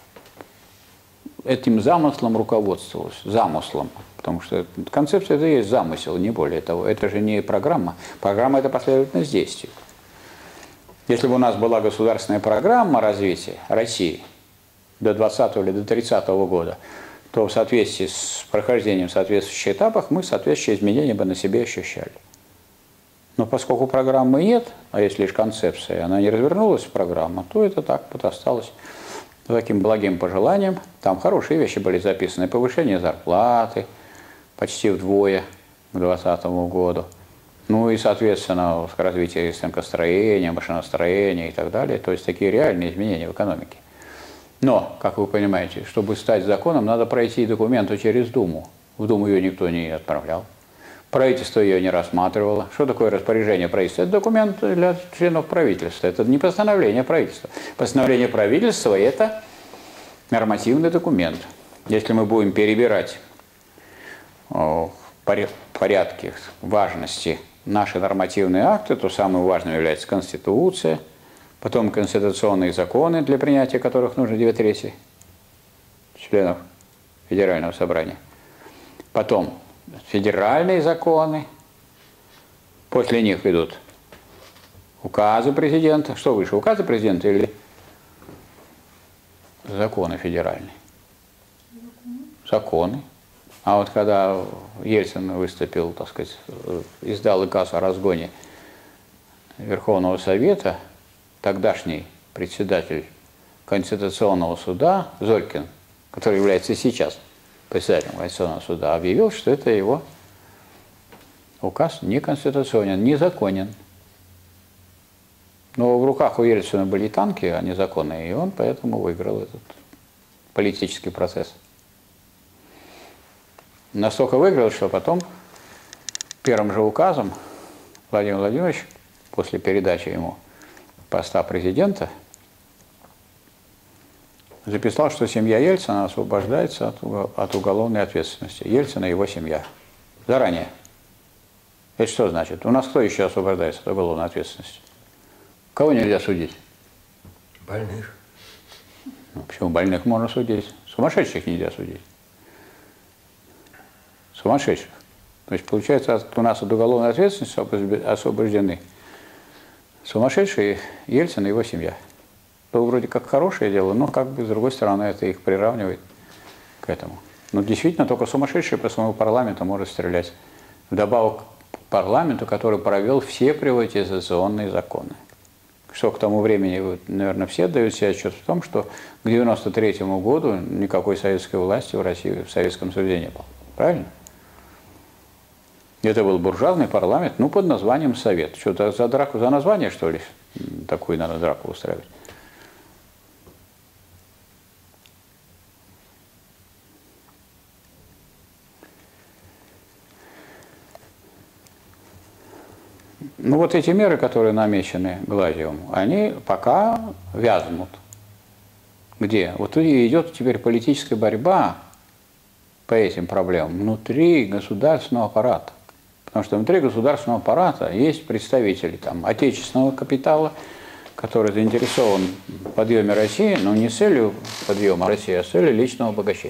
этим замыслом руководствовалось. Замыслом. Потому что концепция – это и есть замысел, не более того. Это же не программа. Программа – это последовательность действий. Если бы у нас была государственная программа развития России до двадцатого или до тридцатого года, то в соответствии с прохождением соответствующих этапов мы соответствующие изменения бы на себе ощущали. Но поскольку программы нет, а есть лишь концепция, она не развернулась в программу, то это так вот осталось таким благим пожеланием. Там хорошие вещи были записаны. Повышение зарплаты почти вдвое к двадцатому году. Ну и, соответственно, развитие станкостроения, машиностроения и так далее. То есть такие реальные изменения в экономике. Но, как вы понимаете, чтобы стать законом, надо пройти документу через Думу. В Думу ее никто не отправлял. Правительство ее не рассматривало. Что такое распоряжение правительства? Это документ для членов правительства. Это не постановление правительства. Постановление правительства – это нормативный документ. Если мы будем перебирать в порядке важности наши нормативные акты, то самым важным является Конституция, потом конституционные законы, для принятия которых нужно две трети членов Федерального собрания, потом федеральные законы, после них идут указы президента. Что выше, указы президента или законы федеральные? Законы. А вот когда Ельцин выступил, так сказать, издал указ о разгоне Верховного Совета, тогдашний председатель Конституционного суда Зорькин, который является сейчас председателем Конституционного суда, объявил, что это его указ неконституционен, незаконен. Но в руках у Ельцина были танки, а не законы, и он поэтому выиграл этот политический процесс. Настолько выиграл, что потом первым же указом Владимир Владимирович, после передачи ему поста президента, записал, что семья Ельцина освобождается от, от уголовной ответственности. Ельцин и его семья. Заранее. Это что значит? У нас кто еще освобождается от уголовной ответственности? Кого нельзя судить? Больных. Ну, почему больных можно судить? Сумасшедших нельзя судить. Сумасшедших. То есть, получается, у нас от уголовной ответственности освобождены сумасшедшие, Ельцин и его семья. То вроде как хорошее дело, но как бы с другой стороны это их приравнивает к этому. Но действительно только сумасшедший по своему парламенту может стрелять. Вдобавок к парламенту, который провел все приватизационные законы. Что к тому времени, вы, наверное, все дают себе отчет в том, что к девяносто третьему году никакой советской власти в России, в Советском Союзе не было. Правильно? Это был буржуазный парламент, ну, под названием Совет. Что-то за драку, за название, что ли, такую надо драку устраивать? Ну, вот эти меры, которые намечены Глазьевым, они пока вязнут. Где? Вот идет теперь политическая борьба по этим проблемам внутри государственного аппарата. Потому что внутри государственного аппарата есть представители там, отечественного капитала, который заинтересован в подъеме России, но не с целью подъема России, а с целью личного обогащения.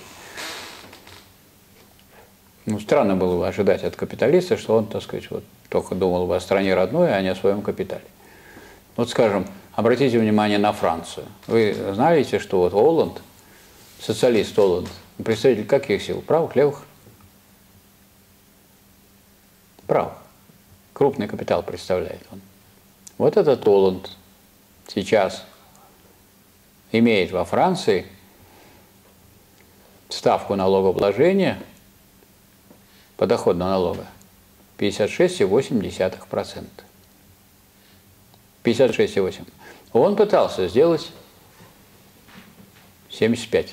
Ну, странно было бы ожидать от капиталиста, что он, так сказать, вот, только думал бы о стране родной, а не о своем капитале. Вот, скажем, обратите внимание на Францию. Вы знаете, что вот Олланд, социалист Олланд, представитель каких сил? Правых, левых? Правых. Крупный капитал представляет он. Вот этот Олланд сейчас имеет во Франции ставку налогообложения, подоходного налога, пятьдесят шесть целых восемь десятых процента. пятьдесят шесть целых восемь десятых процента. Он пытался сделать семьдесят пять.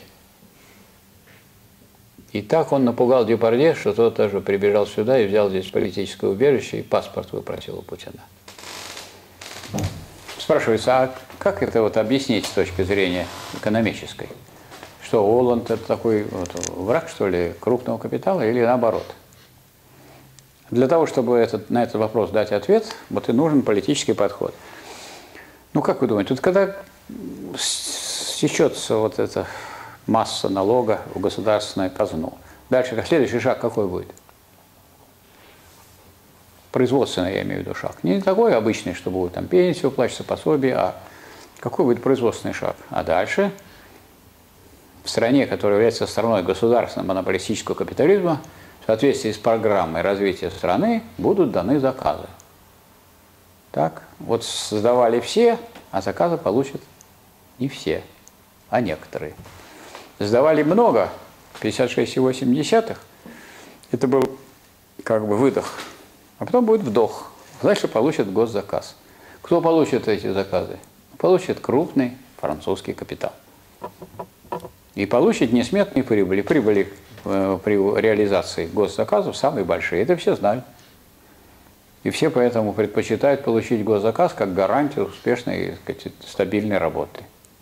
И так он напугал Депардье, что тот тоже прибежал сюда и взял здесь политическое убежище и паспорт выпросил у Путина. Спрашивается, а как это вот объяснить с точки зрения экономической? Что, Оланд это такой вот, враг, что ли, крупного капитала или наоборот? Для того, чтобы этот, на этот вопрос дать ответ, вот и нужен политический подход. Ну, как вы думаете, тут когда сечется вот эта масса налога в государственную казну, дальше следующий шаг какой будет? Производственный, я имею в виду, шаг. Не такой обычный, что будет там пенсию выплачиваться, пособие, а какой будет производственный шаг? А дальше в стране, которая является страной государственного монополистического капитализма, в соответствии с программой развития страны будут даны заказы. Так, вот создавали все, а заказы получат не все, а некоторые. Сдавали много, пятьдесят шесть целых восемь десятых, это был как бы выдох. А потом будет вдох. Дальше получит госзаказ. Кто получит эти заказы? Получит крупный французский капитал. И получит несметные прибыли. Прибыли э, при реализации госзаказов самые большие. Это все знают. И все поэтому предпочитают получить госзаказ как гарантию успешной, так сказать, стабильной работы.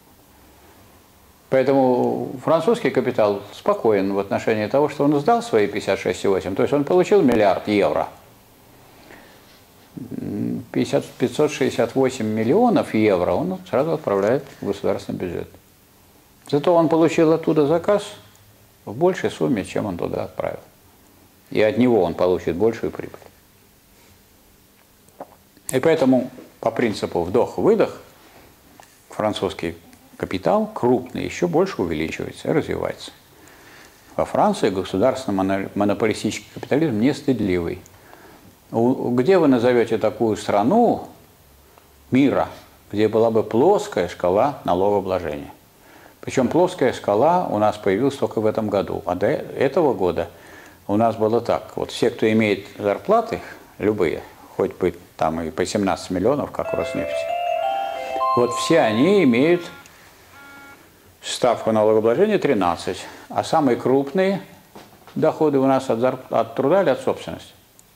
Поэтому французский капитал спокоен в отношении того, что он сдал свои пятьдесят шесть целых восемь. То есть он получил миллиард евро. пятьсот шестьдесят восемь миллионов евро он сразу отправляет в государственный бюджет. Зато он получил оттуда заказ в большей сумме, чем он туда отправил. И от него он получит большую прибыль. И поэтому по принципу вдох-выдох французский капитал крупный еще больше увеличивается и развивается. Во Франции государственный монополистический капитализм не стыдливый. Где вы назовете такую страну мира, где была бы плоская шкала налогообложения? Причем плоская шкала у нас появилась только в этом году. А до этого года у нас было так. Вот все, кто имеет зарплаты, любые, хоть бы там и по семнадцать миллионов, как у Роснефти, вот все они имеют ставку налогообложения тринадцать. А самые крупные доходы у нас от, зарп... от труда или от собственности?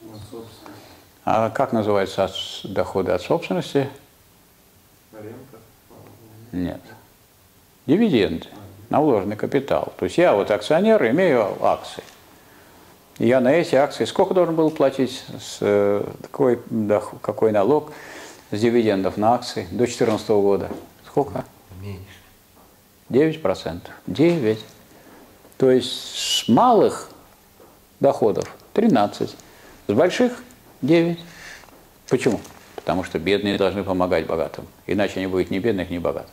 А как называются от... доходы от собственности? Аренда? Нет. Дивиденды на вложенный капитал. То есть я вот акционер, имею акции. Я на эти акции сколько должен был платить, с, какой, да, какой налог с дивидендов на акции до две тысячи четырнадцатого года? Сколько? Меньше. девять процентов. девять. То есть с малых доходов тринадцать, с больших девять. Почему? Потому что бедные должны помогать богатым. Иначе не будет ни бедных, ни богатых.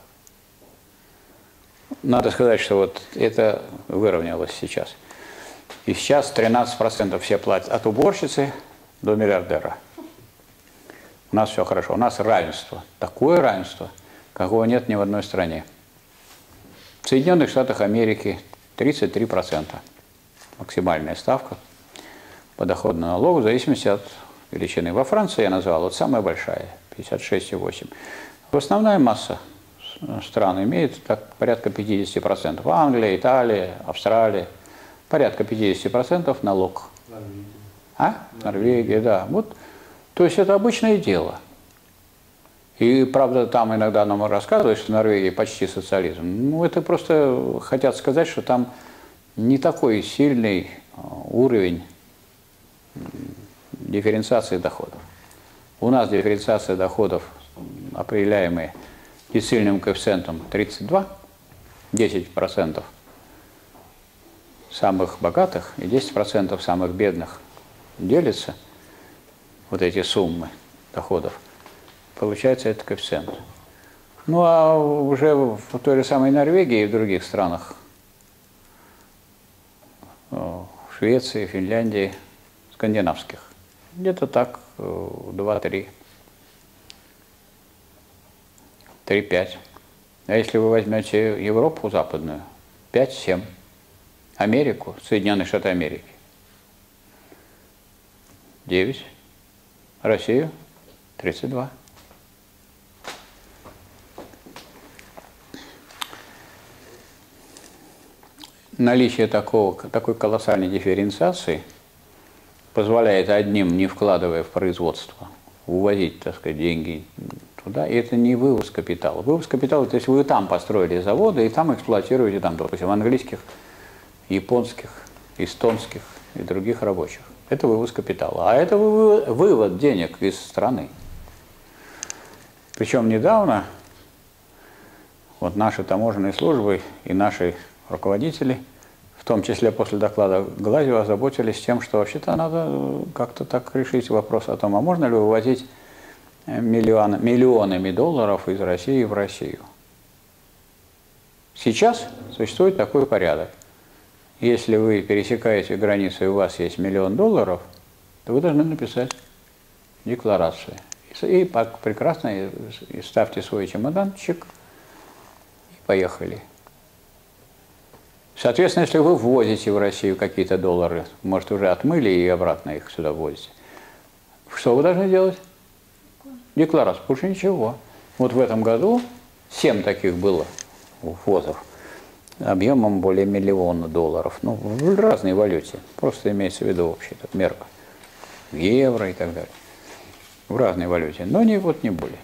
Надо сказать, что вот это выровнялось сейчас. И сейчас тринадцать процентов все платят от уборщицы до миллиардера. У нас все хорошо. У нас равенство. Такое равенство, какого нет ни в одной стране. В Соединенных Штатах Америки тридцать три процента. Максимальная ставка подоходного налога в зависимости от величины. Во Франции я назвал, вот самая большая, пятьдесят шесть целых восемь десятых. Основная масса стран имеет так, порядка пятьдесят процентов. Англия, Италия, Австралия. Порядка пятьдесят процентов налог. Норвегия. А? Норвегия, да. Вот. То есть это обычное дело. И, правда, там иногда нам рассказывают, что в Норвегии почти социализм. Ну, это просто хотят сказать, что там не такой сильный уровень дифференциации доходов. У нас дифференциация доходов, определяемая децильным коэффициентом тридцать два, десять процентов самых богатых и десять процентов самых бедных делятся, вот эти суммы доходов, получается этот коэффициент. Ну а уже в той же самой Норвегии и в других странах, в Швеции, Финляндии, скандинавских, где-то так два-три, три-пять. А если вы возьмете Европу западную, пять-семь. Америку, Соединенные Штаты Америки, девять, Россию тридцать два. Наличие такого, такой колоссальной дифференциации позволяет одним, не вкладывая в производство, увозить, так сказать, деньги туда, и это не вывоз капитала. Вывоз капитала, то есть вы там построили заводы, и там эксплуатируете, там, допустим, английских, японских, эстонских и других рабочих. Это вывоз капитала. А это вывод денег из страны. Причем недавно вот наши таможенные службы и наши руководители, в том числе после доклада Глазьева, озаботились тем, что вообще-то надо как-то так решить вопрос о том, а можно ли вывозить миллион, миллионами долларов из России в Россию. Сейчас существует такой порядок. Если вы пересекаете границу и у вас есть миллион долларов, то вы должны написать декларацию. И прекрасно и ставьте свой чемоданчик и поехали. Соответственно, если вы ввозите в Россию какие-то доллары, может, уже отмыли и обратно их сюда ввозите, что вы должны делать? Декларацию. Больше ничего. Вот в этом году семь таких было ввозов объемом более миллиона долларов. Ну, в разной валюте. Просто имеется в виду общая мерка. В евро и так далее. В разной валюте. Но не, вот не более.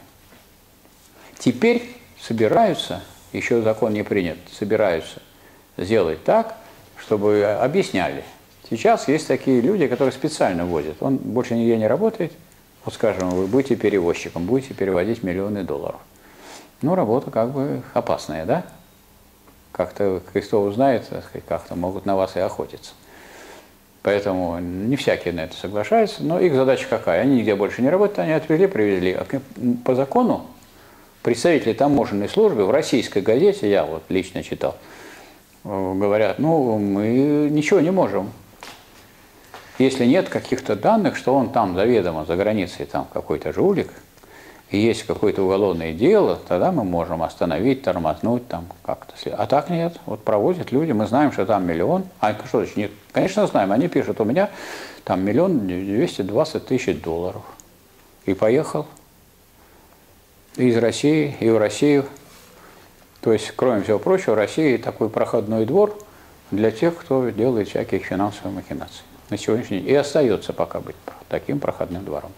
Теперь собираются, еще закон не принят, собираются сделать так, чтобы объясняли. Сейчас есть такие люди, которые специально возят. Он больше нигде не работает. Вот, скажем, вы будете перевозчиком, будете переводить миллионы долларов. Ну, работа как бы опасная, да? Как-то Христос знает, как-то могут на вас и охотиться. Поэтому не всякие на это соглашаются. Но их задача какая? Они нигде больше не работают, они отвели, привезли. По закону представители таможенной службы в российской газете, я вот лично читал, говорят, ну, мы ничего не можем. Если нет каких-то данных, что он там заведомо за границей, там какой-то жулик, и есть какое-то уголовное дело, тогда мы можем остановить, тормознуть там как-то. А так нет. Вот проводят люди, мы знаем, что там миллион. А что значит нет? Конечно, знаем. Они пишут, у меня там миллион двести двадцать тысяч долларов. И поехал из России и в Россию. То есть, кроме всего прочего, Россия такой проходной двор для тех, кто делает всякие финансовые махинации. На сегодняшний день и остается пока быть таким проходным двором.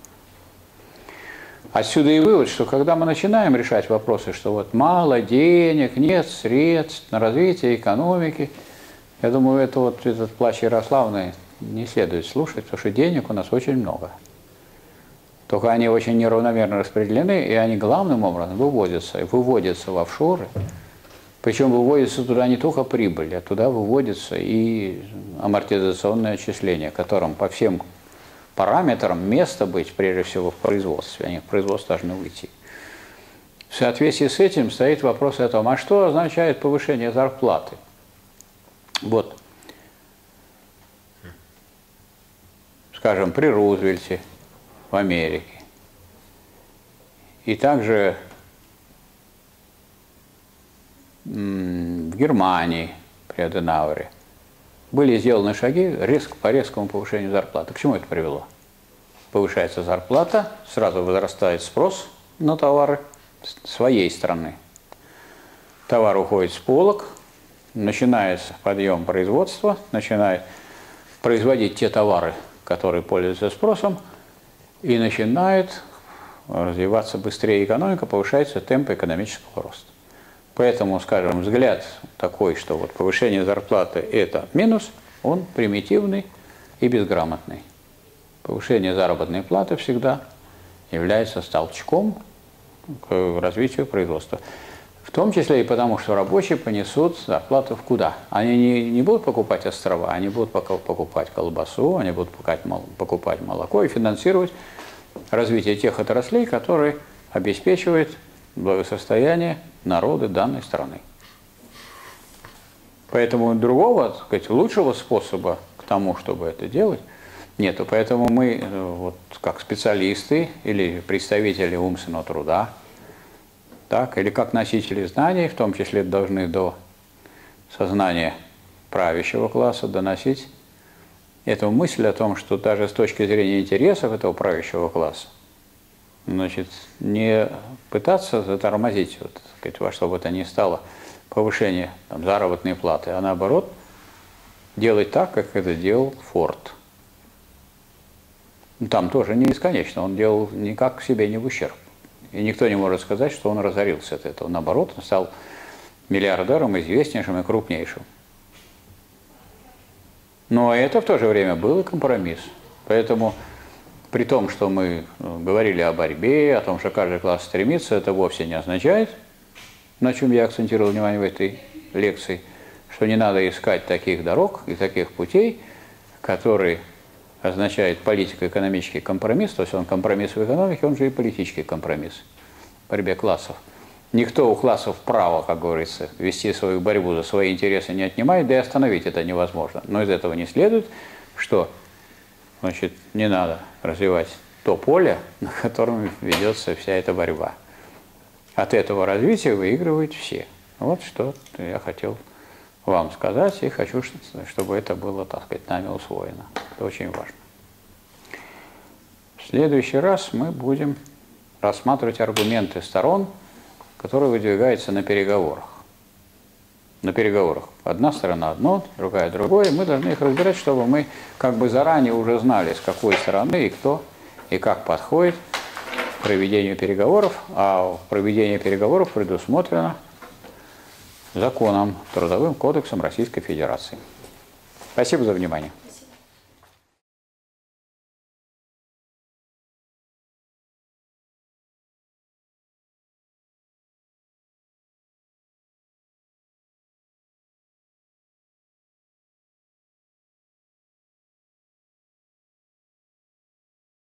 Отсюда и вывод, что когда мы начинаем решать вопросы, что вот мало денег, нет средств на развитие экономики, я думаю, это вот этот плач Ярославны не следует слушать, потому что денег у нас очень много. Только они очень неравномерно распределены, и они главным образом выводятся, выводятся в офшоры. Причем выводится туда не только прибыль, а туда выводится и амортизационное отчисление, которым по всем параметрам место быть, прежде всего, в производстве. Они в производство должны уйти. В соответствии с этим стоит вопрос о том, а что означает повышение зарплаты? Вот, скажем, при Рузвельте в Америке. И также в Германии при Аденауэре были сделаны шаги резко, по резкому повышению зарплаты. К чему это привело? Повышается зарплата, сразу возрастает спрос на товары своей страны. Товар уходит с полок, начинается подъем производства, начинает производить те товары, которые пользуются спросом, и начинает развиваться быстрее экономика, повышается темп экономического роста. Поэтому, скажем, взгляд такой, что вот повышение зарплаты – это минус, он примитивный и безграмотный. Повышение заработной платы всегда является толчком к развитию производства. В том числе и потому, что рабочие понесут зарплату в куда? Они не, не будут покупать острова, они будут покупать колбасу, они будут покупать молоко и финансировать развитие тех отраслей, которые обеспечивают благосостояние народа данной страны. Поэтому другого, так сказать, лучшего способа к тому, чтобы это делать, нету. Поэтому мы, вот, как специалисты или представители умственного труда, так, или как носители знаний, в том числе должны до сознания правящего класса доносить эту мысль о том, что даже с точки зрения интересов этого правящего класса, значит, не пытаться затормозить, вот, так сказать, во что бы то ни стало, повышение там, заработной платы, а наоборот, делать так, как это делал Форд. Там тоже не бесконечно, он делал никак себе не в ущерб. И никто не может сказать, что он разорился от этого. Наоборот, он стал миллиардером, известнейшим и крупнейшим. Но это в то же время был и компромисс. Поэтому при том, что мы говорили о борьбе, о том, что каждый класс стремится, это вовсе не означает, на чем я акцентировал внимание в этой лекции, что не надо искать таких дорог и таких путей, которые означают политико-экономический компромисс, то есть он компромисс в экономике, он же и политический компромисс в борьбе классов. Никто у классов права, как говорится, вести свою борьбу за свои интересы не отнимает, да и остановить это невозможно. Но из этого не следует, что, значит, не надо развивать то поле, на котором ведется вся эта борьба. От этого развития выигрывают все. Вот что я хотел вам сказать, и хочу, чтобы это было, так сказать, нами усвоено. Это очень важно. В следующий раз мы будем рассматривать аргументы сторон, которые выдвигаются на переговорах. На переговорах. Одна сторона одно, другая другое. Мы должны их разбирать, чтобы мы как бы заранее уже знали, с какой стороны и кто и как подходит к проведению переговоров. А проведение переговоров предусмотрено законом, Трудовым кодексом Российской Федерации. Спасибо за внимание.